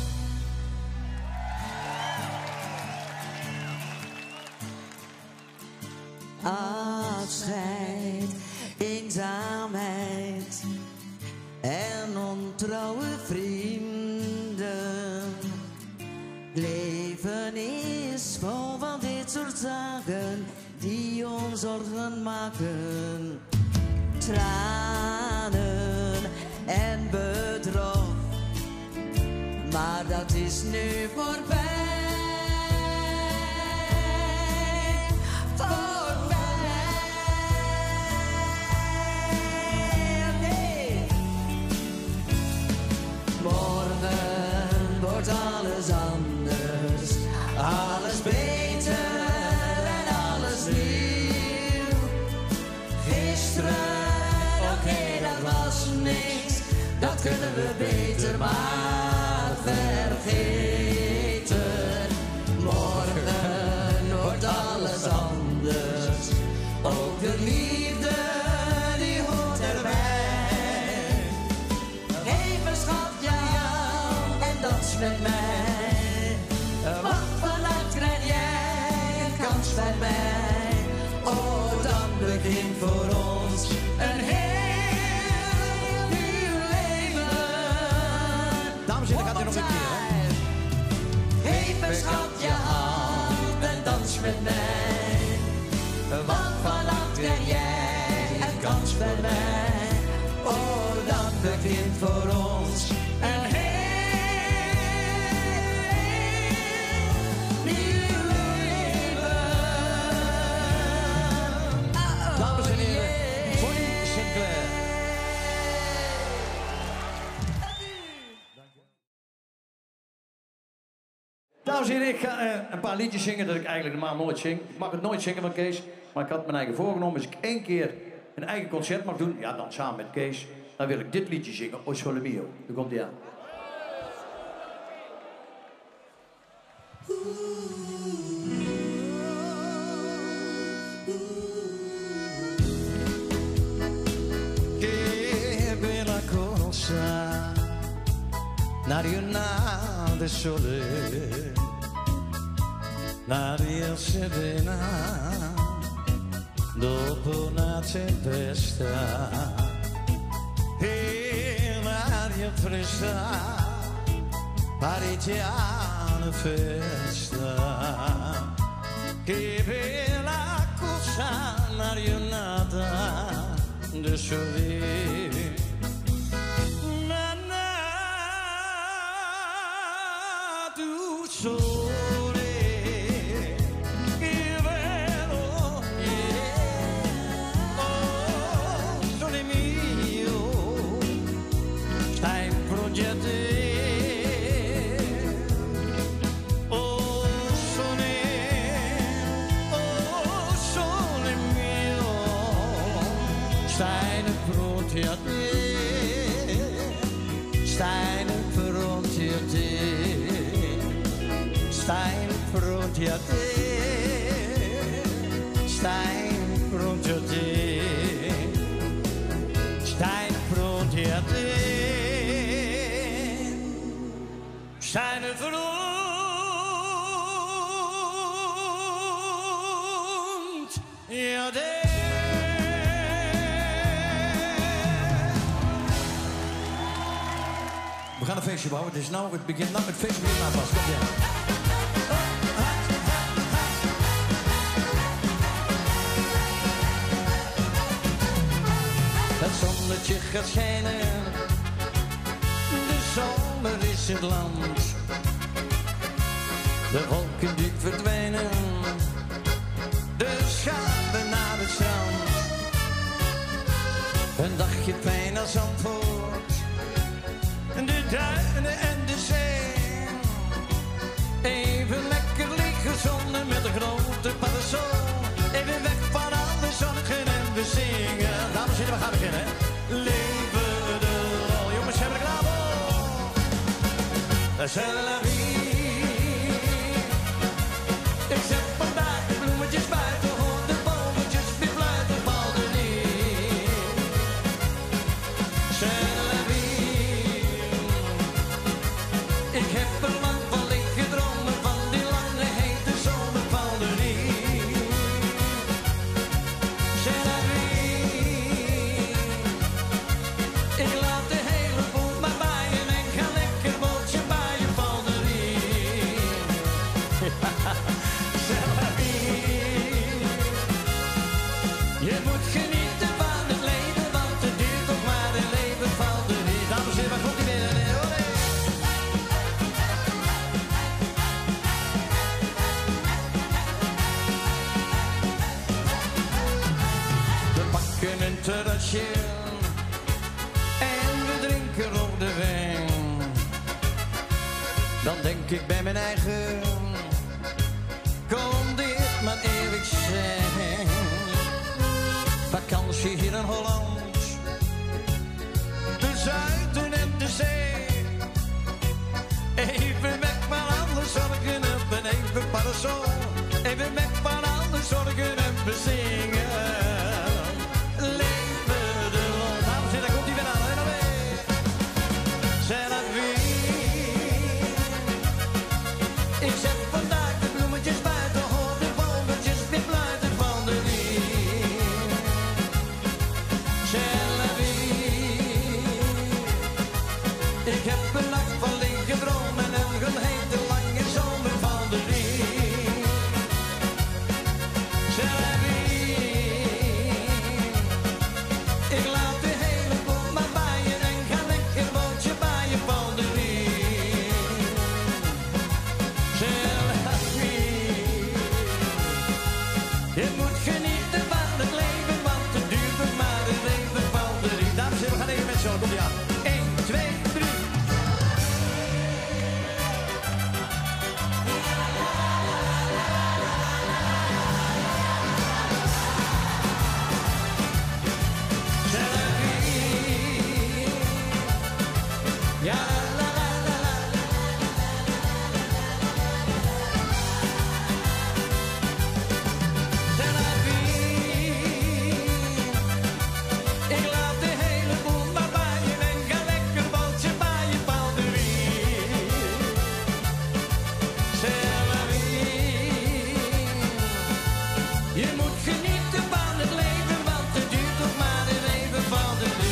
[SPEAKER 8] Afscheid, eenzaamheid en ontrouwe vrienden. Leven is vol van dit soort zaken die ons zorgen maken. Tranen en bedrog, maar dat is nu voorbij. Morgen wordt alles anders, alles beter en alles nieuw. Gisteren, oké, dat was niks, dat kunnen we beter maar vergeten. Morgen wordt alles anders, ook de liefde die hoort erbij. Met mij, wat vannacht krijg jij een kans bij mij? Oh, dan begint voor ons een heel nieuw leven.
[SPEAKER 3] Dames en heren, gaat u nog een keer, hè?
[SPEAKER 8] Geef me schat je hand en dans met mij. Want vannacht krijg jij een kans bij mij. Oh, dan begint voor ons een heel
[SPEAKER 3] Dames en heren, ik ga uh, een paar liedjes zingen dat ik eigenlijk normaal nooit zing. Ik mag het nooit zingen van Kees, maar ik had mijn eigen voorgenomen. Als ik één keer een eigen concert mag doen, ja dan samen met Kees, dan wil ik dit liedje zingen, O Sole Mio. Daar komt hij aan.
[SPEAKER 8] Che bella cosa, una giornata sole, un'aria serena, dopo una tempesta, e l'aria fresca, pariggiana festa. Che bella cosa, una giornata de sole. Na na, tu sole, che bello, yeah. Oh, sole mio, stai in progetto. Stajne pronti a te, stajne pronti a te, stajne pronti a te, stajne pronti a te, stajne pronti a te, stajne pronti a te.
[SPEAKER 3] We gaan een feestje bouwen. Het is nou, het begint nou, het feest begint nou pas. Kom jij.
[SPEAKER 8] Het zonnetje gaat schijnen, de zomer is het land.
[SPEAKER 3] De wolken die verdwijnen, dus gaan we naar het strand. Een dagje fijn naar Zandvoort, de duinen en de zee. Even lekker liggen zonnen met een grote parasol. Even weg van alle zorgen en we zingen. Dames en heren, we gaan beginnen. Leven de lol. Jongens, hebben we er klaar voor? C'est la vie. Ik zet vandaag de bloemetjes buiten, hoor de vogeltjes weer fluiten, valt er niet. C'est la vie. Ik heb er lang van liggen dromen, van die lange hete zomer, valt er niet. C'est la vie. Ik laat de hele boel maar waaien en ga lekker bootje baaien, valt er niet. C'est la vie. Je moet genieten van het leven, want het duurt toch maar een leven, valt er niet. Dames en heren, waar komt die binnen? Olé. We pakken een terrasje en we drinken op de wijn. Dan denk ik bij mijn eigen, kon dit maar eeuwig zijn. Vakantie hier in Holland, de zuiden en de zee. Even weg van alle zorgen en een even parasol. Even weg van alle zorgen en we zingen. Leven de lol. Dames en heren, komt die weer aan. En alweer. C'est la vie. Ik zet vandaag de bloemetjes buiten, hoor de vogeltjes weer fluiten, van de wind. C'est la vie. Ik heb een nacht van liggen dromen en een hete lange zomer, van de wind. C'est la vie. Ik laat de hele boel maar waaien en ga lekker bootje baaien, van de wind. C'est la vie. Je moet genieten van het leven, want het duurt nog maar een leven, van de wind. Dames en heren, we gaan even met z'n allen. Komt ie aan. één, twee, drie. C'est la vie. Ja, la la la la. C'est la vie. Ik laat de hele boel maar waaien en ga lekker bootje baaien, van de wind. C'est la vie. Je moet genieten van het leven, want het duurt nog maar een leven, van de wind.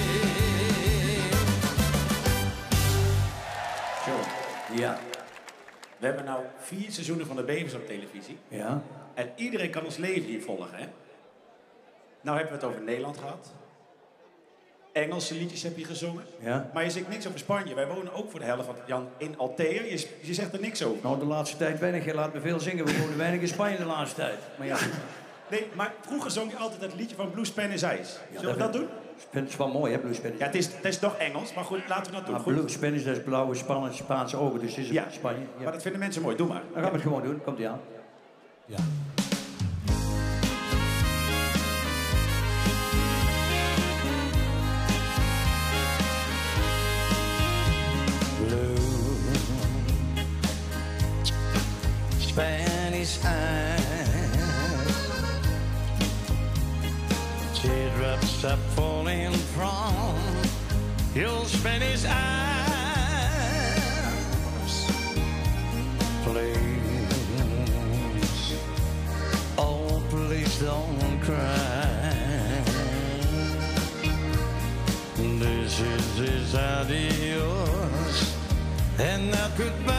[SPEAKER 1] Zo, ja. We hebben nou vier seizoenen van de Bevers op televisie.
[SPEAKER 3] Ja.
[SPEAKER 1] En iedereen kan ons leven hier volgen, hè? Nou hebben we het over Nederland gehad. Engelse liedjes heb je gezongen.
[SPEAKER 3] Ja.
[SPEAKER 1] Maar je zegt niks over Spanje. Wij wonen ook voor de helft van Jan in Altea. Je, je zegt er niks over.
[SPEAKER 3] Nou, de laatste tijd weinig. Je laat me veel zingen. We wonen weinig in Spanje de laatste tijd. Maar ja,
[SPEAKER 1] Nee, maar vroeger zong je altijd dat liedje van Blues, Pen is IJs. Zullen we dat doen?
[SPEAKER 3] het is wel mooi, hè, Blue Spanish.
[SPEAKER 1] Ja, het is, het is toch Engels, maar goed, laten we dat doen.
[SPEAKER 3] Maar
[SPEAKER 1] Goed.
[SPEAKER 3] Blue Spanish, dat is blauwe, Spaanse, Spaanse ogen, dus is het
[SPEAKER 1] Ja,
[SPEAKER 3] Spanje. Ja.
[SPEAKER 1] maar dat vinden mensen mooi. Doe maar.
[SPEAKER 3] Dan gaan we het gewoon doen. Komt ie aan.
[SPEAKER 7] Ja.
[SPEAKER 3] Blue Spanish eyes, teardrops are falling from your Spanish eyes. Please, oh please don't cry. This is his adios and not goodbye.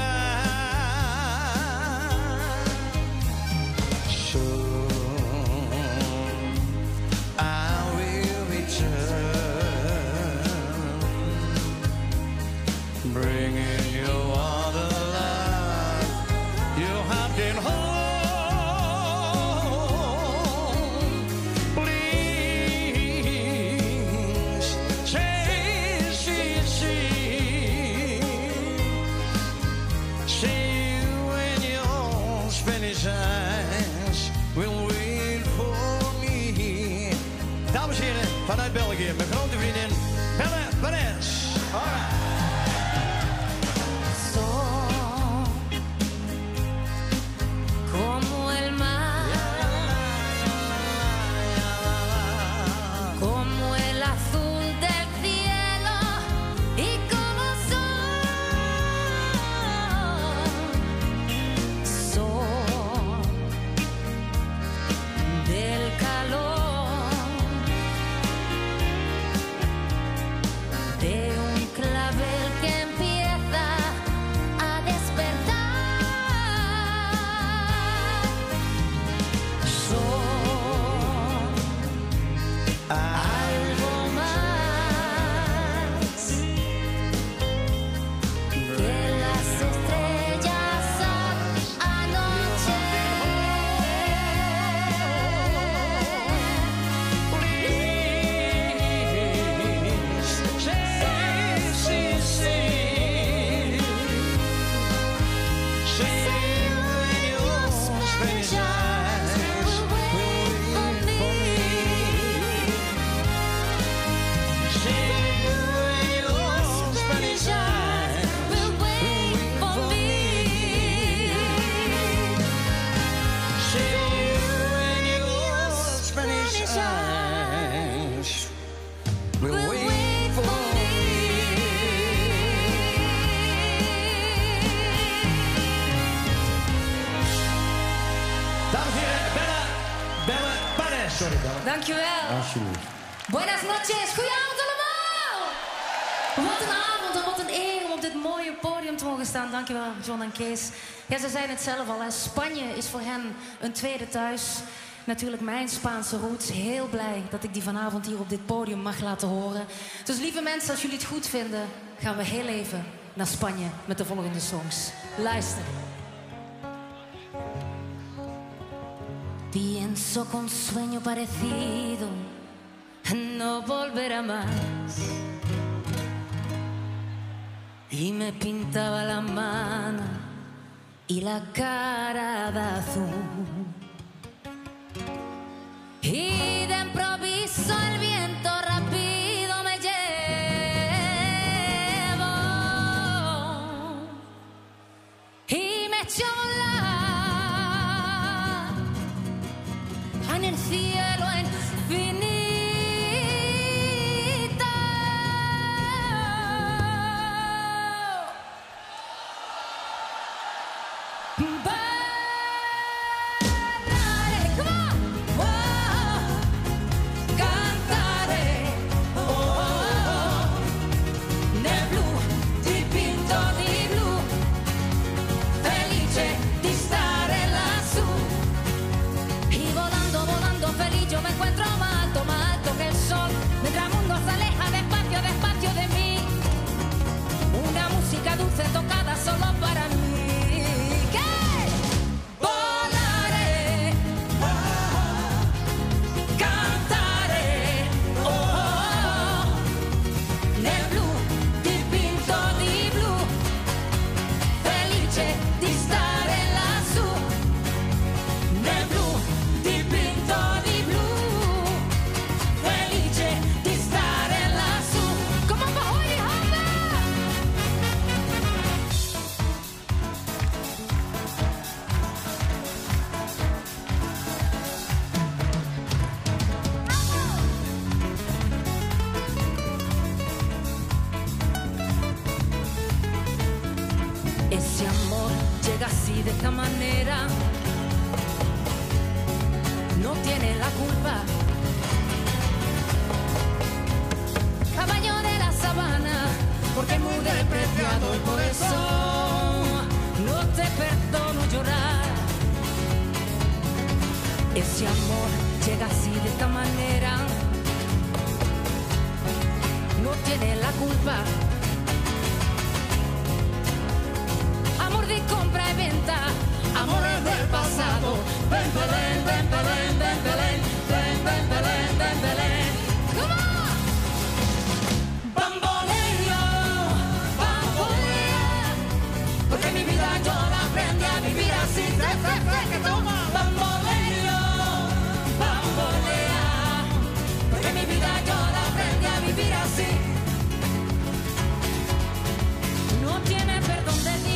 [SPEAKER 3] Soon I will return, bringing you all the love
[SPEAKER 9] Dankjewel.
[SPEAKER 3] Alsjeblieft.
[SPEAKER 9] Buenas noches. Goedenavond allemaal. Wat een avond en wat een eer om op dit mooie podium te mogen staan. Dankjewel, John en Kees. Ja, ze zeiden het zelf al. Hè. Spanje is voor hen een tweede thuis. Natuurlijk mijn Spaanse roots. Heel blij dat ik die vanavond hier op dit podium mag laten horen. Dus lieve mensen, als jullie het goed vinden, gaan we heel even naar Spanje met de volgende songs. Luister. Pienso con sueño parecido no volverá más y me pintaba la mano y la cara de azul y de improviso el viento rápido me llevó y me echó a volar en el cielo infinito. Dulce tocada solo para mí. ¿Qué? Volaré, oh, cantaré, oh, nel blu dipinto di blu, felice di stare lassù, nel blu dipinto di blu, felice di stare lassù. Come on, boy, ese amor llega así de esta manera, no tiene la culpa. Caballo de la sabana, porque es muy despreciado y por eso no te perdono llorar. Ese amor llega así de esta manera, no tiene la culpa. Amor de compra y venta, amores del pasado. Ven, Belén, ven, Belén, ven, Belén, ven, ven, Belén, ven, Belén. Come on. Bamboleo, bambolea, porque mi vida yo la aprendí a vivir así. Fre, fre, fre, que toma. Bamboleo, bambolea, porque mi vida yo la aprendí a vivir así. No tiene perdón de Dios.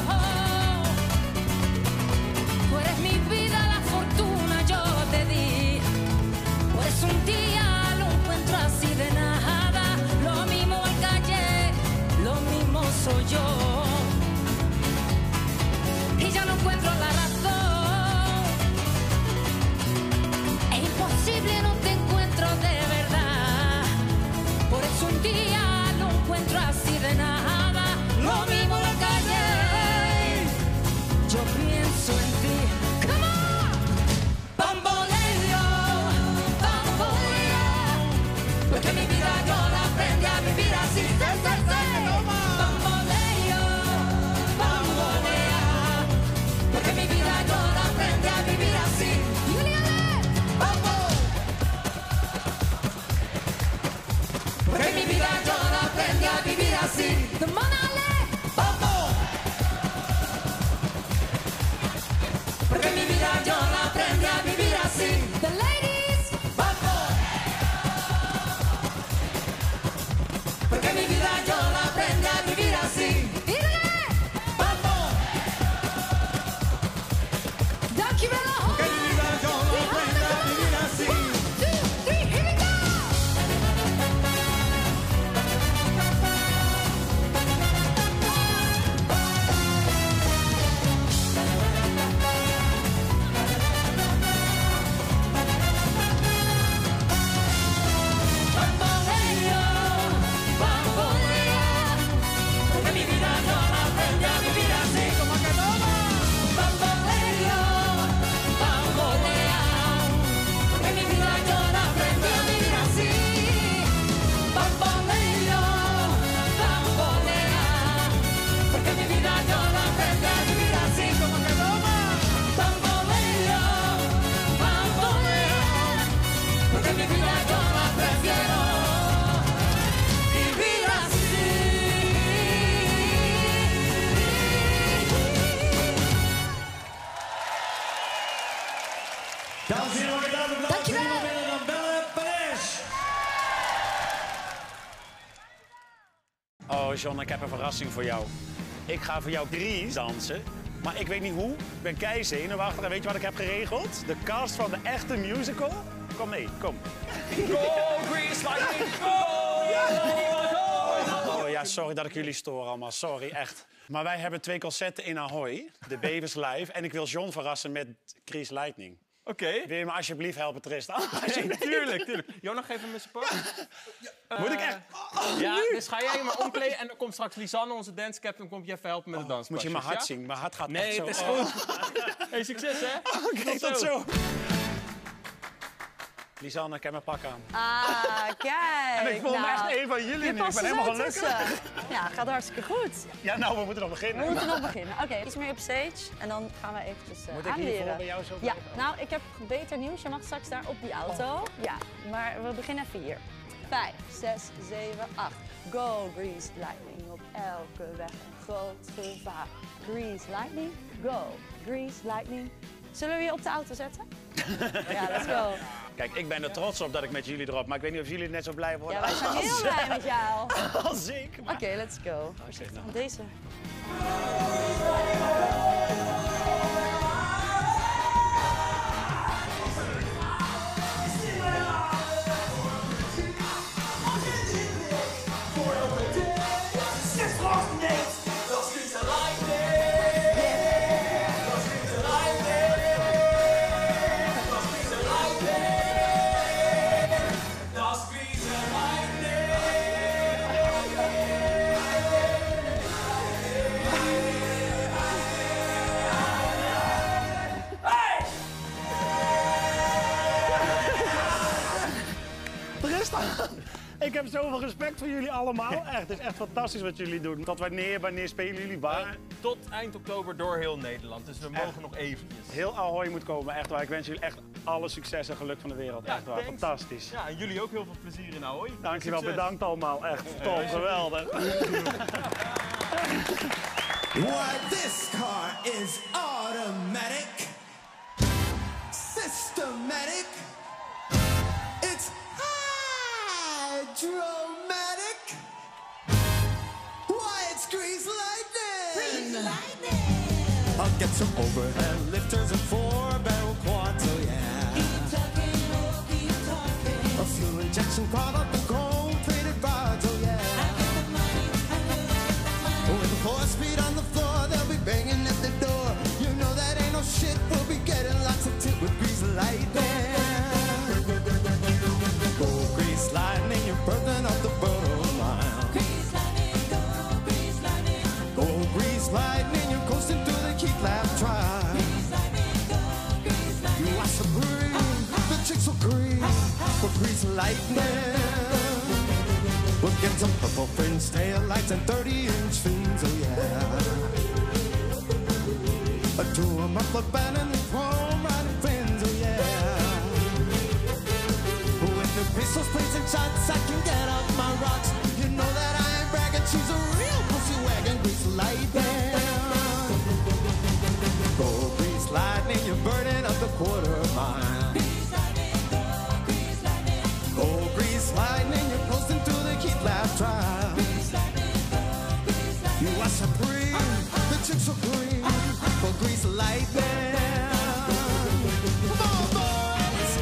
[SPEAKER 9] Tú eres mi vida, la fortuna yo te di. Pues un día lo encuentro así de nada. Lo mismo al calle, lo mismo soy yo. Y ya no encuentro la razón
[SPEAKER 3] Dames en heren, wat gedaan applaus voor niemand minder dan Belle Perez.
[SPEAKER 1] Oh, John, ik heb een verrassing voor jou. Ik ga voor jou Grease dansen. Maar ik weet niet hoe. Ik ben kei zenuwachtig. En weet je wat ik heb geregeld? De cast van de echte musical. Kom mee, kom.
[SPEAKER 10] Go, Grease, Lightning, go!
[SPEAKER 1] Oh ja, sorry dat ik jullie stoor allemaal. Sorry, echt. Maar wij hebben twee concerten in Ahoy. De Bevers Live. En ik wil John verrassen met Grease Lightning.
[SPEAKER 10] Oké. Okay.
[SPEAKER 1] Wil je me alsjeblieft helpen, Tristan?
[SPEAKER 10] Nee, tuurlijk, tuurlijk. Jonas, geef hem een support. Uh,
[SPEAKER 1] Moet ik echt? Oh,
[SPEAKER 10] ja, dus ga jij maar omkleden en dan komt straks Lisanne, onze dance captain, komt je even helpen met de dans.
[SPEAKER 1] Moet je mijn hart ja? zien? Mijn hart gaat
[SPEAKER 10] nee,
[SPEAKER 1] echt zo.
[SPEAKER 10] Nee, het is goed. Hey, succes, hè?
[SPEAKER 1] Oké, okay, tot, tot zo. zo. Lisanne, ik heb mijn pak aan.
[SPEAKER 11] Ah, kijk.
[SPEAKER 1] En ik voel
[SPEAKER 11] nou,
[SPEAKER 1] me echt een van jullie
[SPEAKER 11] je
[SPEAKER 1] nu. Ik ben helemaal gelukkig.
[SPEAKER 11] Ja, gaat hartstikke goed.
[SPEAKER 1] Ja, nou, we moeten nog beginnen.
[SPEAKER 11] We moeten nog beginnen. Oké, okay, iets meer op stage en dan gaan we eventjes uh,
[SPEAKER 1] Moet ik
[SPEAKER 11] aanleren.
[SPEAKER 1] hiervoor bij jou zo
[SPEAKER 11] Ja, nou, ik heb beter nieuws. Je mag straks daar op die auto. Oh. Ja, maar we beginnen even hier. Vijf, zes, zeven, acht. Go, Grease Lightning. Op elke weg een groot gevaar. Grease Lightning, go. Grease Lightning. Zullen we je op de auto zetten? Ja, let's go.
[SPEAKER 1] Kijk, ik ben er trots op dat ik met jullie erop, maar ik weet niet of jullie net zo blij worden.
[SPEAKER 11] Ja, wij zijn heel blij met jou.
[SPEAKER 1] Als ik.
[SPEAKER 11] Oké, okay, let's go. Voorzichtig met deze.
[SPEAKER 1] Ik heb zoveel respect voor jullie allemaal. Echt, het is echt fantastisch wat jullie doen. Tot wanneer, wanneer spelen jullie waar? Uh,
[SPEAKER 10] tot eind oktober door heel Nederland. Dus we mogen echt nog eventjes.
[SPEAKER 1] Heel Ahoy moet komen, echt waar. Ik wens jullie echt alle succes en geluk van de wereld. Ja, echt waar, thanks. Fantastisch.
[SPEAKER 10] Ja, en jullie ook heel veel plezier in Ahoy.
[SPEAKER 1] Dankjewel, succes. Bedankt allemaal. Echt top, uh, geweldig.
[SPEAKER 12] Why, this car is automatic, systematic, it's hydromatic. Why, it's Grease Lightning! Grease Lightning! I'll get some overhead lifters and four barrel quads, oh yeah. Keep talking, oh, keep talking. A fuel injection caught up with gold-plated rods, oh yeah. I get the money, I get the money. With four speed on the floor, they'll be banging at the door. You know that ain't no shit, we'll be getting lots of tip with Grease Lightning. Go Grease Lightning, you're burning up the borderline. Grease Lightning, go Grease Lightning. Go Grease Lightning, you're coasting through the Keith Lab Drive. Grease Lightning, go Grease Lightning. You watch the green, the chicks will green. For Grease Lightning. We'll get some purple fringe tail lights and thirty inch fins, oh yeah. A two muffler band and chrome riding fins, oh yeah. With the pistols, plates, and shots, I can get up my rocks. You know that I ain't bragging, she's a real pussy wagon. Grease Lightning. Go Grease Lightning, you're burning up the quarter mile. Grease Lightning, go Grease Lightning. Go Grease Lightning, you're coasting through the Keith Lab Drive. Grease Lightning, go Grease Lightning. You are supreme, the chicks are green. Go Grease Lightning. Come on, boys!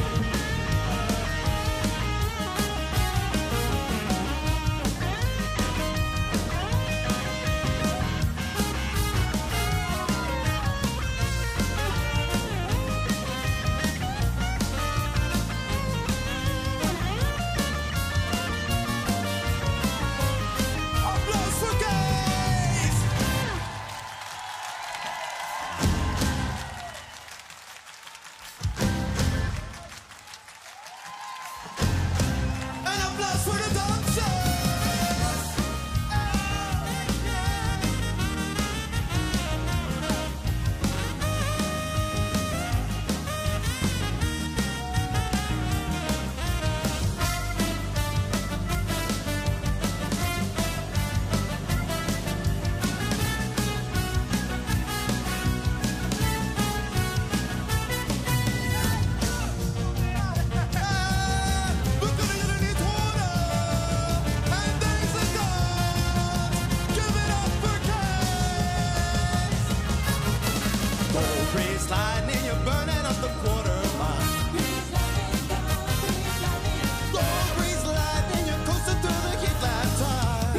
[SPEAKER 12] Grease lightning, you're burning up the quarter mile. Go grease lightning, you're coasting through the heat like time.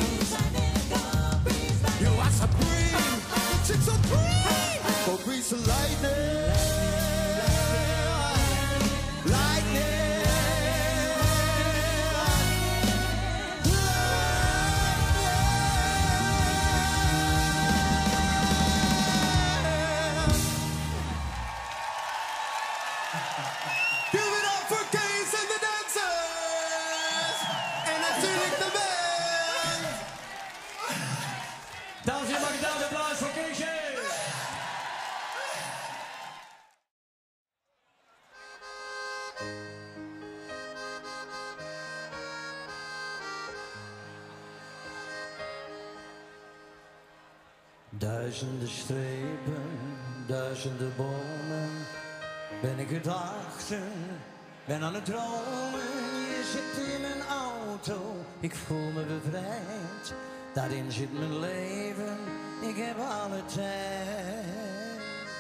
[SPEAKER 12] You are supreme, the chicks are green. Go grease lightning.
[SPEAKER 3] Dames en heren, mag ik daar een applaus voor Keesje? Duizenden strepen, duizenden bomen, ben ik gedachten, ben aan het dromen. Je zit in mijn auto, ik voel me bevrijd. Daarin zit mijn leven, ik heb alle tijd.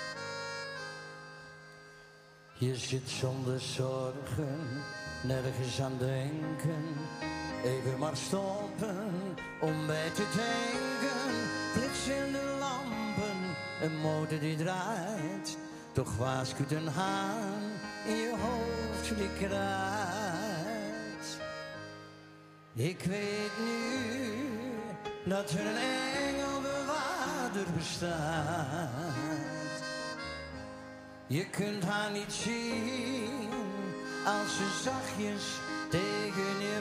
[SPEAKER 3] Je zit zonder zorgen, nergens aan denken. Even maar stoppen, om bij te denken. Flitsende lampen, een motor die draait. Toch waarschuwt een haan in je hoofd die kraait. Ik weet nu dat er een engelbewaarder bestaat. Je kunt haar niet zien als ze zachtjes tegen je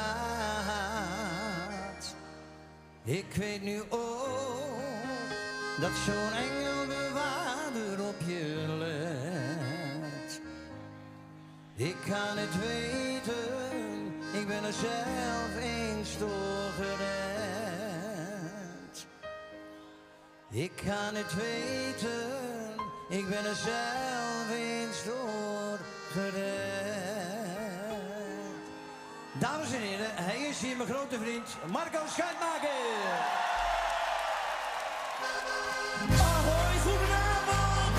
[SPEAKER 3] praat. Ik weet nu ook dat zo'n engelbewaarder op je let. Ik kan het weten, ik ben er zelf eens door gered. Ik kan het weten, ik ben er zelf eens door gered. Dames en heren, hij is hier mijn grote vriend Marco Schuitmaker. Ahoy, goedenavond!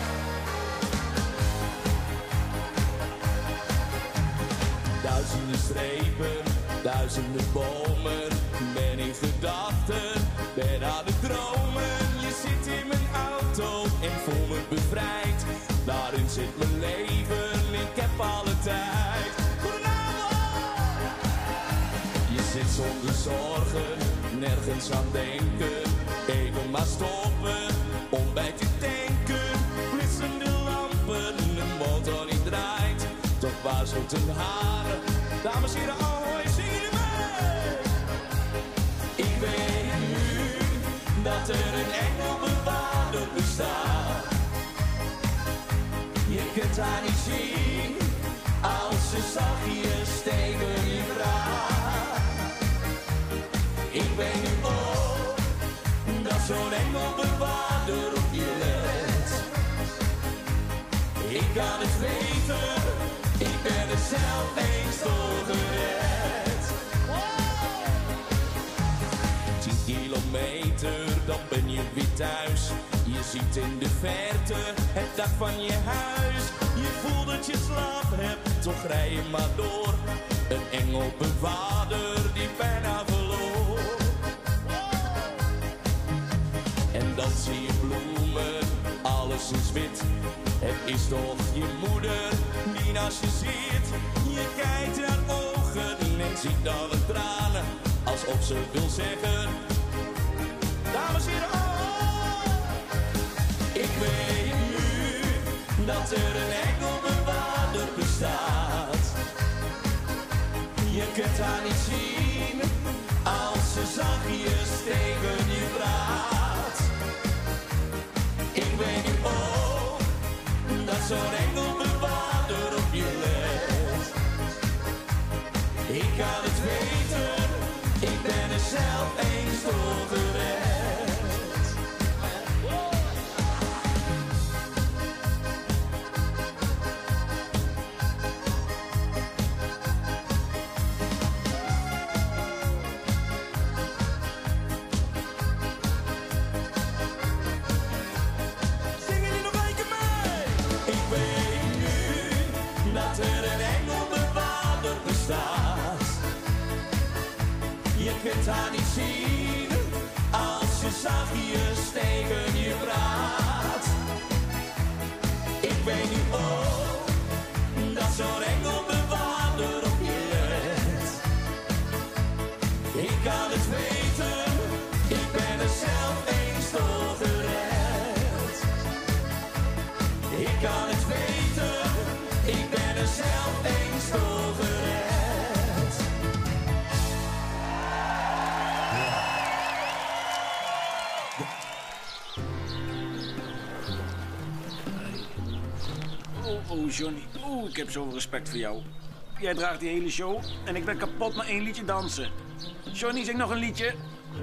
[SPEAKER 13] Duizenden strepen, duizenden bomen, ben in gedachten, ben aan het dromen. Je zit in mijn auto en voel me bevrijd. Daarin zit mijn leven, ik heb alle tijd. Goedenavond! Je zit zonder zorgen, nergens aan denken. Even maar stoppen, om bij te tanken. Flitsende lampen, een motor die draait. Toch waarschuwt een haren. Dames en heren, ahoy, zing je mee! Ik weet nu dat er een engelbewaarder bestaat. Je kunt haar niet zien als ze zachtjes tegen je praat. Ik weet nu ook dat zo'n engelbewaarder op je let. Ik kan het weten, ik ben er zelf eens door gered. Tien kilometer, dan ben je weer thuis. Je ziet in de verte het dak van je huis. Je voelt dat je slaap hebt, toch rij je maar door. Een engelbewaarder die bijna verloor. En dan zie je bloemen, alles is wit. Het is toch je moeder die naast je zit. Je kijkt haar ogen en ziet dan een tranen, alsof ze wil zeggen: dames en heren, oh, ik weet nu dat er een engelbewaarder bestaat. Je kunt haar niet zien als ze zachtjes tegen je praat. Ik weet nu ook dat zo'n engelbewaarder op je let. Ik kan het weten, ik ben er zelf eens door gered. Zingen jullie nog een keer
[SPEAKER 1] oh, oh, Johnny. Oeh, ik heb zoveel respect voor jou. Jij draagt die hele show en ik ben kapot na één liedje dansen. Johnny, zing nog een liedje.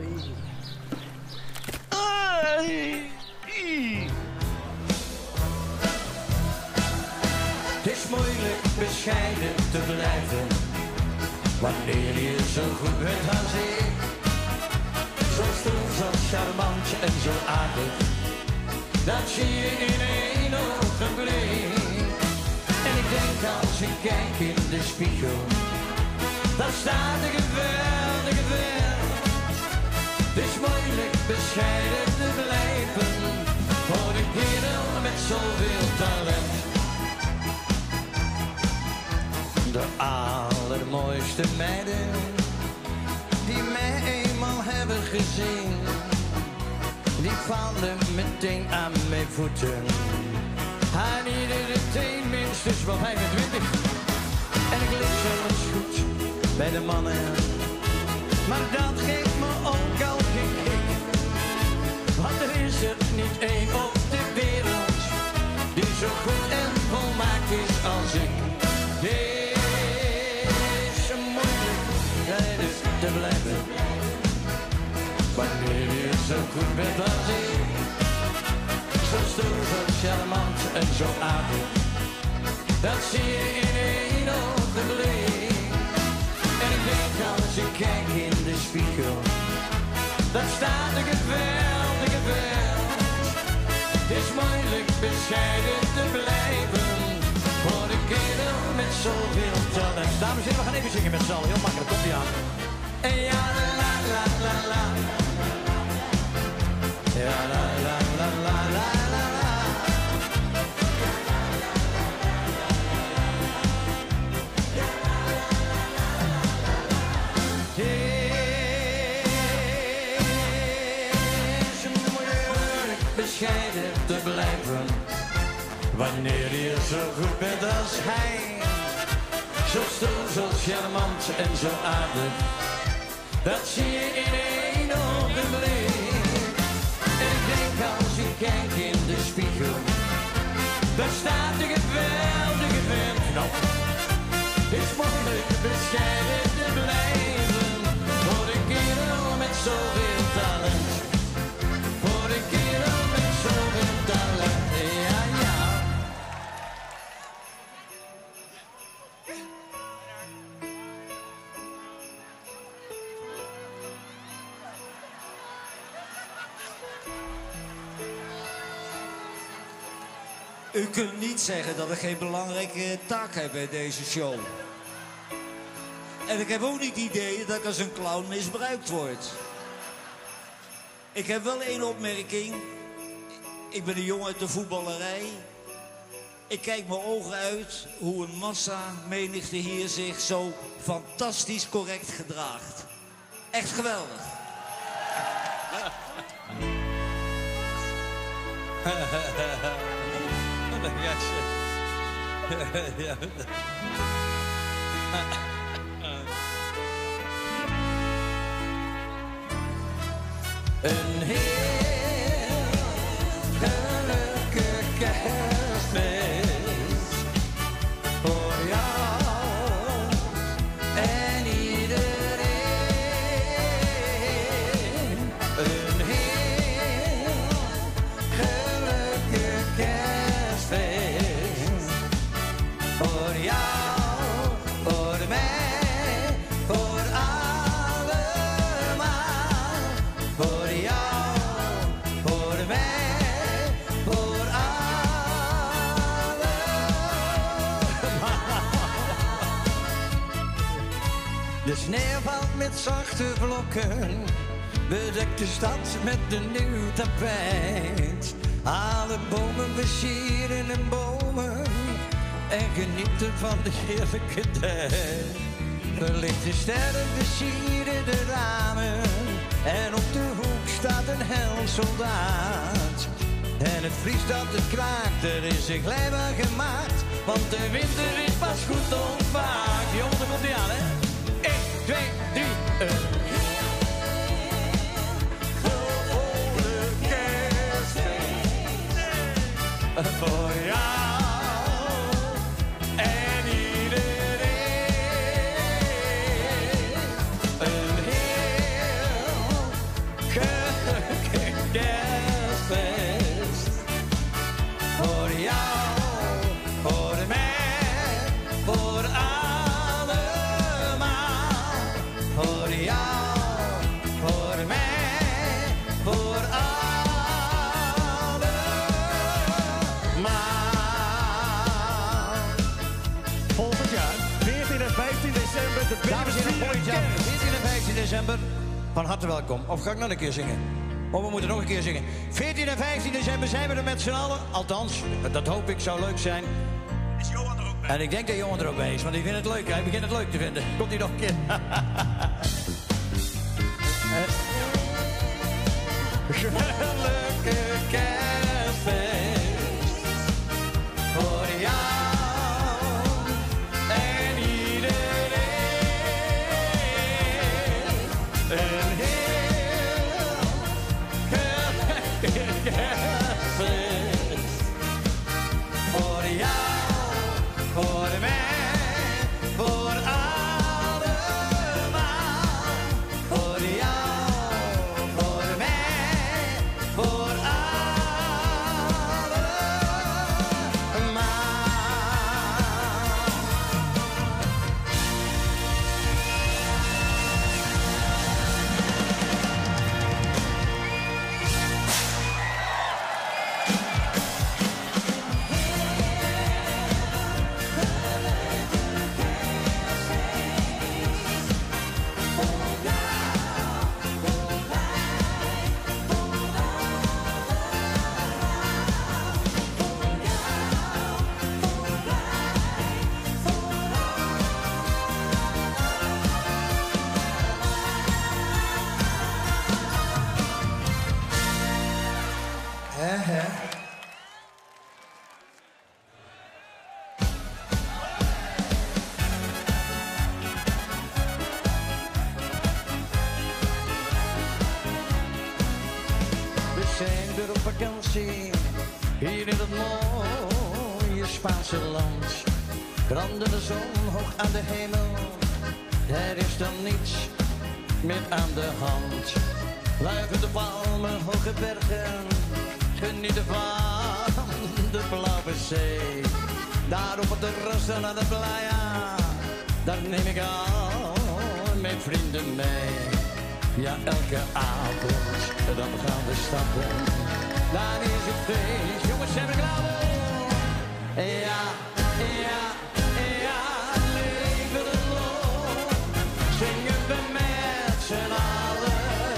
[SPEAKER 3] Het is moeilijk bescheiden te blijven wanneer je zo goed bent als ik. Zo stil, zo charmant en zo aardig, dat zie je in één ogenblik. En ik denk als ik kijk in de spiegel, dan staat een geweldige wereld. Het is moeilijk bescheiden te blijven voor een kerel met zoveel talent. De allermooiste meiden die mij eenmaal hebben gezien, die vallen meteen aan mijn voeten. Aan iedere teen minstens wel vijfentwintig. En ik lig zelfs goed bij de mannen, maar dat geeft me ook al geen kick. Want er is er niet één op de wereld die zo goed en volmaakt is als ik. Te blijven wanneer je zo goed bent als ik. Zo stoer, zo charmant en zo aardig, dat zie je in één ogenblik. En ik denk als ik kijk in de spiegel, dan staat een geweldige wereld. Het is moeilijk bescheiden te blijven voor een kerel met zoveel talent. Dames en heren, we gaan even zingen met z'n allen, heel makkelijk, komt ie aan. En ja, la la la la. Ja, la la la la la la la. Het is moeilijk bescheiden te blijven wanneer je zo goed bent als hij. Zo stoer, zo charmant en zo aardig, dat zie je in één ogenblik. En ik denk als ik kijk in de spiegel, daar staat een geweldige vent. Nou, het is moeilijk bescheiden te blijven voor een kerel met zoveel talent. Voor een kerel met zoveel talent, ja ja.
[SPEAKER 5] U kunt niet zeggen dat ik geen belangrijke taak heb bij deze show. En ik heb ook niet het idee dat ik als een clown misbruikt word. Ik heb wel één opmerking. Ik ben een jongen uit de voetballerij. Ik kijk mijn ogen uit hoe een massa menigte hier zich zo fantastisch correct gedraagt. Echt geweldig.
[SPEAKER 3] Wat een jasje. Ja. Een heel gelukkig kerstfeest voor jou en iedereen. Een heel gelukkig kerstfeest voor jou, voor mij, voor allemaal. Voor jou, voor mij, voor allemaal. De sneeuw valt met zachte vlokken, bedekt de stad met een nieuw tapijt. Alle bomen versieren en bomen en genieten van de heerlijke tijd. Verlichte sterren versieren de ramen en op de hoek staat een helsoldaat. En het vriest dat het kraakt, er is een glijbaan gemaakt, want de winter is pas goed ontwaakt. Jongens, daar komt ie aan, hè? één, twee, drie, een vrolijk kerstfeest voor jou december, van harte welkom. Of ga ik nog een keer zingen? Of we moeten nog een keer zingen. veertien en vijftien december zijn we er met z'n allen. Althans, dat hoop ik, zou leuk zijn. Is Johan er ook bij? En ik denk dat Johan er ook bij is, want die vindt het leuk. Hij begint het leuk te vinden. Komt hij nog een keer? Gelukkig kerstfeest voor jou en iedereen. Een heel gelukkig kerstfeest voor jou, voor mij, voor allemaal. Voor jou, voor mij, voor zijn weer op vakantie, hier in het mooie Spaanse land. Brandde de zon hoog aan de hemel, er is dan niets meer aan de hand. Luiven de palmen, hoge bergen, genieten van de blauwe zee. Daar op het terras aan de playa, daar neem ik al mijn vrienden mee. Ja, elke avond, dan gaan we stappen. Daar is het feest, jongens, zijn we klaar voor? Ja, ja, ja, leven de lol. Zingen we met z'n allen.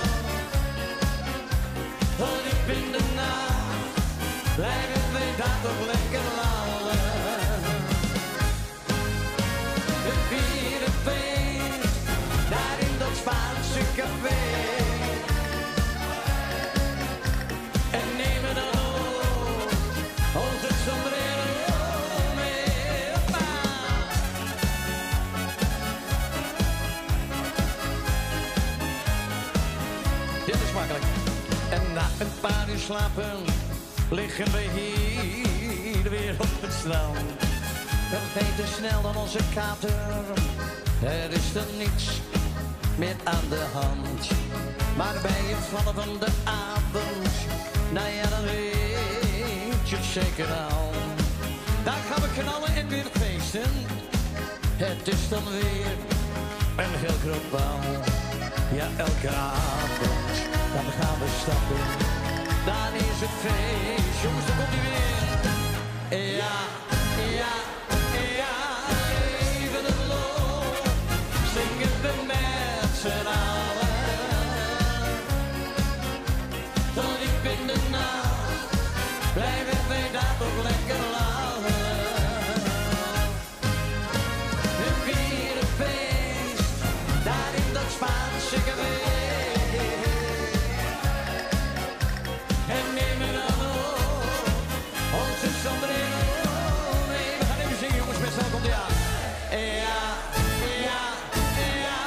[SPEAKER 3] Tot diep in de nacht, blijven we daar toch lekker lallen. We vieren feest, daar in dat Spaanse café. En nemen dan ook onze sombrero mee. Hoppa. Dit is makkelijk. En na een paar uur slapen liggen we hier weer op het strand. Vergeten snel dan onze kater, er is er niets meer aan de hand. Maar bij het vallen van de avond, nou ja, dan weet je het zeker al. Daar gaan we knallen en weer feesten. Het is dan weer een heel groot bal. Ja, elke avond, dan gaan we stappen. Daar is het feest, jongens, daar komt hij weer. Ja, ja, ja, leven de lol. Zingen we met z'n allen. Tot diep in de nacht, blijven wij daar toch lekker lallen. We vieren feest, daar in dat Spaanse café. En nemen dan ook onze sombrero mee. We gaan even zingen, jongens, met z'n allen komt hij aan. Ja, ja, ja.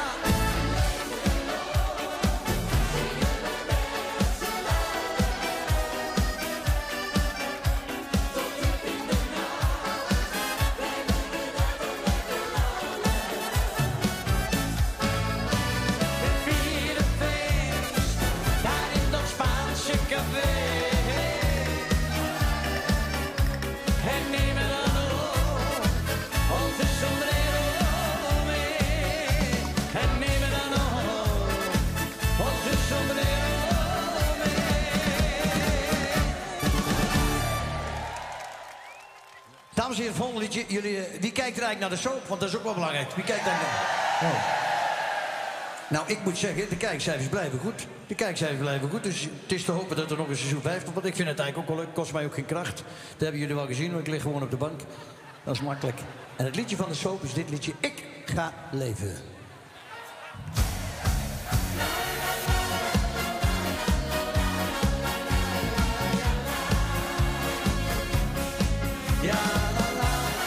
[SPEAKER 3] We vieren feest, daar in dat Spaanse café. En nemen dan ook onze sombrero mee. En nemen dan ook onze sombrero mee. Dames en heren, volgende liedje. Jullie, eh, wie kijkt er eigenlijk naar de soap? Want dat is ook wel belangrijk. Wie kijkt daar naar? Oh. Nou, ik moet zeggen, de kijkcijfers blijven goed. De kijkcijfers blijven goed, dus het is te hopen dat er nog een seizoen vijf komt. Want ik vind het eigenlijk ook wel leuk, kost mij ook geen kracht. Dat hebben jullie wel gezien, want ik lig gewoon op de bank. Dat is makkelijk. En het liedje van de soap is dit liedje, Ik ga leven. Ja, la, la.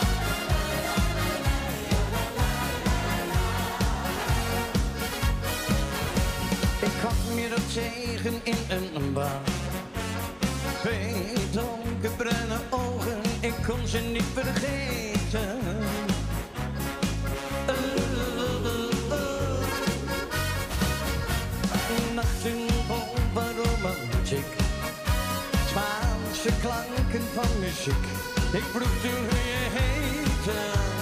[SPEAKER 3] Ik kwam je er tegen in een bar. Twee donkerbruine ogen, ik kon ze niet vergeten. Uh, uh, uh, uh. Nachten vol romantiek, Spaanse klanken van muziek. Ik vroeg toen hoe je heette.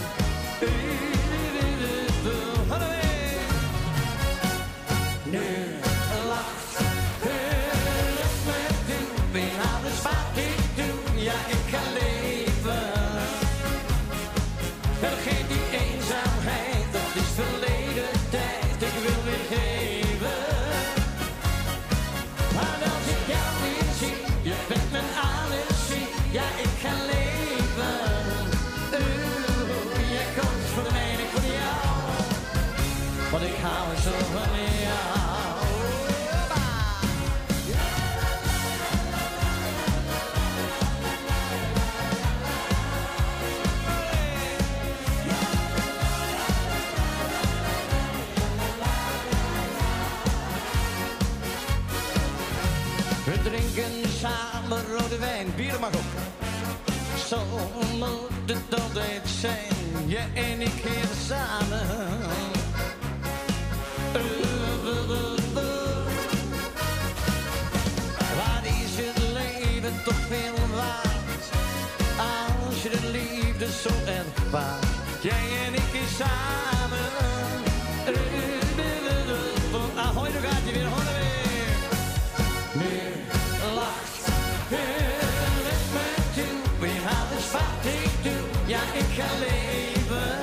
[SPEAKER 3] Nu lacht de lucht met u. In alles wat ik doe, ja ik ga leven. Vergeet die eenzaamheid, dat is verleden tijd. Ik wil weer geven. Maar als ik jou weer zie, je bent mijn alles zie. Ja ik ga leven. Uh, jij komt voor mij en ik voor jou. Want ik hou zo van jou. We drinken samen rode wijn, bier mag op. Zo moet het altijd zijn, je en ik hier samen. Uh, uh, uh, uh. Wat is het leven toch veel waard, als je de liefde zo ervaart. Jij en ik hier samen. Uh, uh, uh, uh, uh. Ahoy, daar gaat je weer, hoor weer. Nu lacht het met u, weer alles wat ik doe, ja ik ga leven.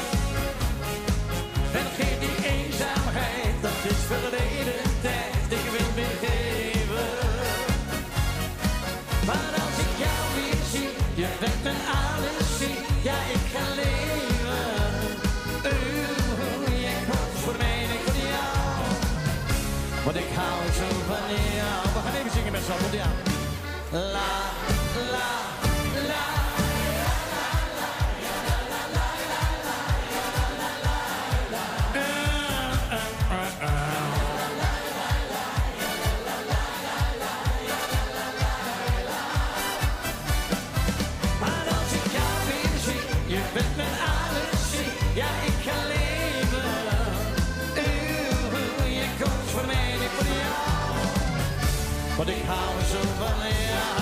[SPEAKER 3] Vergeet die eenzaamheid, dat is verleden tijd, ik wil weer geven. Maar als ik jou weer zie, je bent mijn alles zie, ja ik ga leven. Uh, jij komt voor mij en ik voor jou, want ik hou zo van jou. We gaan even zingen met z'n allen, ja. La, la, la. Maar als ik jou weer zie, je bent mijn alles zie, ja ik ga leven. Uh, je komt voor mij en ik voor jou, want ik hou zo van jou.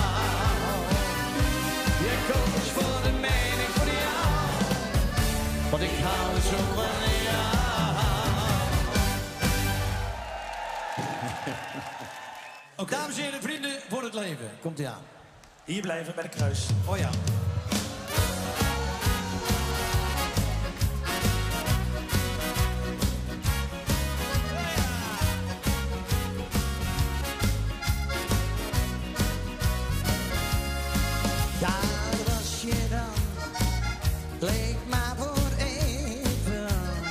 [SPEAKER 3] Je komt voor de mij en ik voor jou, want ik hou zo van jou. Okay. Dames en heren, vrienden voor het leven. Komt ie aan.
[SPEAKER 4] Hier blijven bij de kruis.
[SPEAKER 3] Oh ja.
[SPEAKER 8] Daar was je dan, leek maar voor even.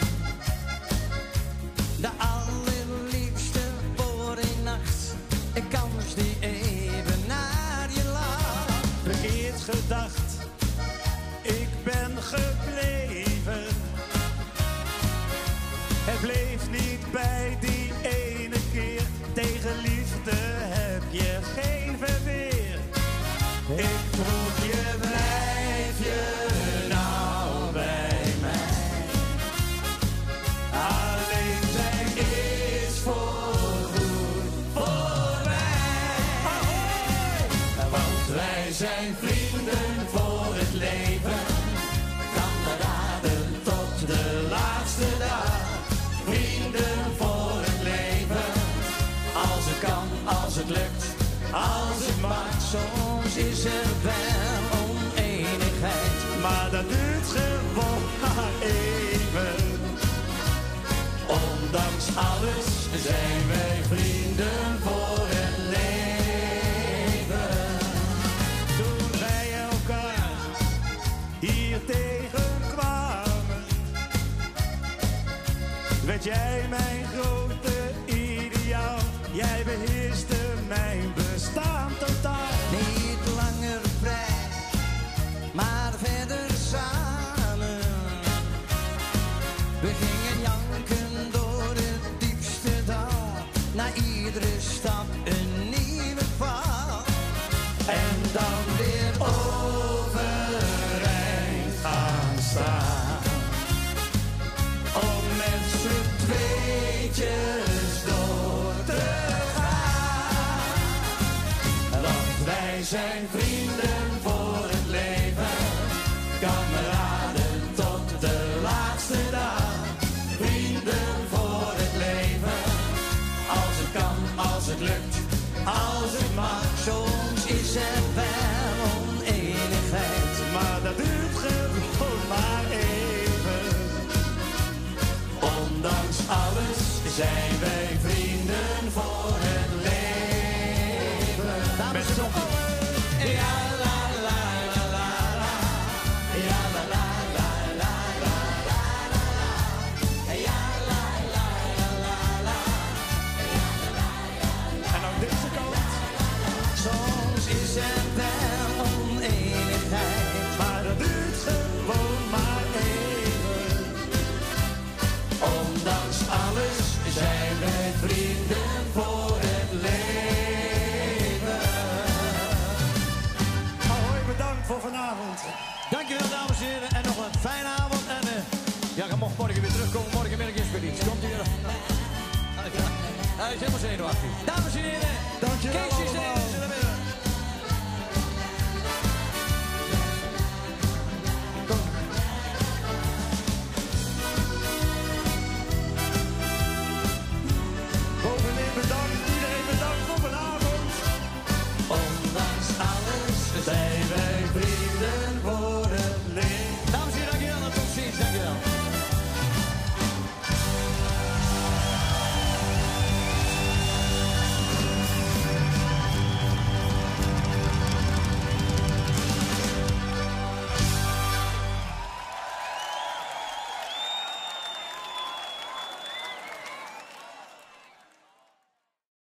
[SPEAKER 8] De allerliefste voor een nacht, ik kans die even naar je lag.
[SPEAKER 1] Verkeerd gedacht, ik ben gebleven. Het bleef niet bij die ene keer, tegen liefde heb je geen verweer. Ik vroeg je, blijf je nou bij mij? Alleen zijn is voorgoed voor mij. Want wij zijn vrienden voor het leven, kameraden tot de laatste dag. Vrienden voor het leven, als het kan, als het lukt, als het mag.
[SPEAKER 8] Soms is er wel oneenigheid,
[SPEAKER 1] maar dat duurt gewoon maar even.
[SPEAKER 8] om
[SPEAKER 1] Ondanks alles zijn wij vrienden voor het leven. Toen wij elkaar hier tegenkwamen, werd jij mijn grote ideaal. Jij beheerste mijn bestaan totaal.
[SPEAKER 12] Niet langer vrij, maar verder samen. We gingen janken door het diepste dal. Na iedere stap een nieuwe val.
[SPEAKER 1] En dan weer overeind gaan staan. Om met z'n tweetjes door te gaan. Want wij zijn vrienden voor het leven. Kameraden tot de laatste dag. Vrienden voor het leven. Als het kan, als het lukt, als het mag.
[SPEAKER 12] Soms is er wel oneenigheid,
[SPEAKER 1] maar dat duurt gewoon maar even. Ondanks alles zijn wij vrienden voor het leven. Met z'n allen. Ja, la, la, la, la, la. Ja, la, la, la, la, la, la, la, la. Ja, la, la, la, la, la. En aan deze kant.
[SPEAKER 12] soms is er wel oneenigheid,
[SPEAKER 1] maar dat duurt gewoon maar even. Ondanks alles zijn wij vrienden voor het leven. Hoi, bedankt voor vanavond.
[SPEAKER 3] Dankjewel, dames en heren. En nog een fijne avond. En uh, ja, je mocht morgen weer terugkomen. Morgenmiddag is weer iets. Komt hier. Hij is helemaal zenuwachtig.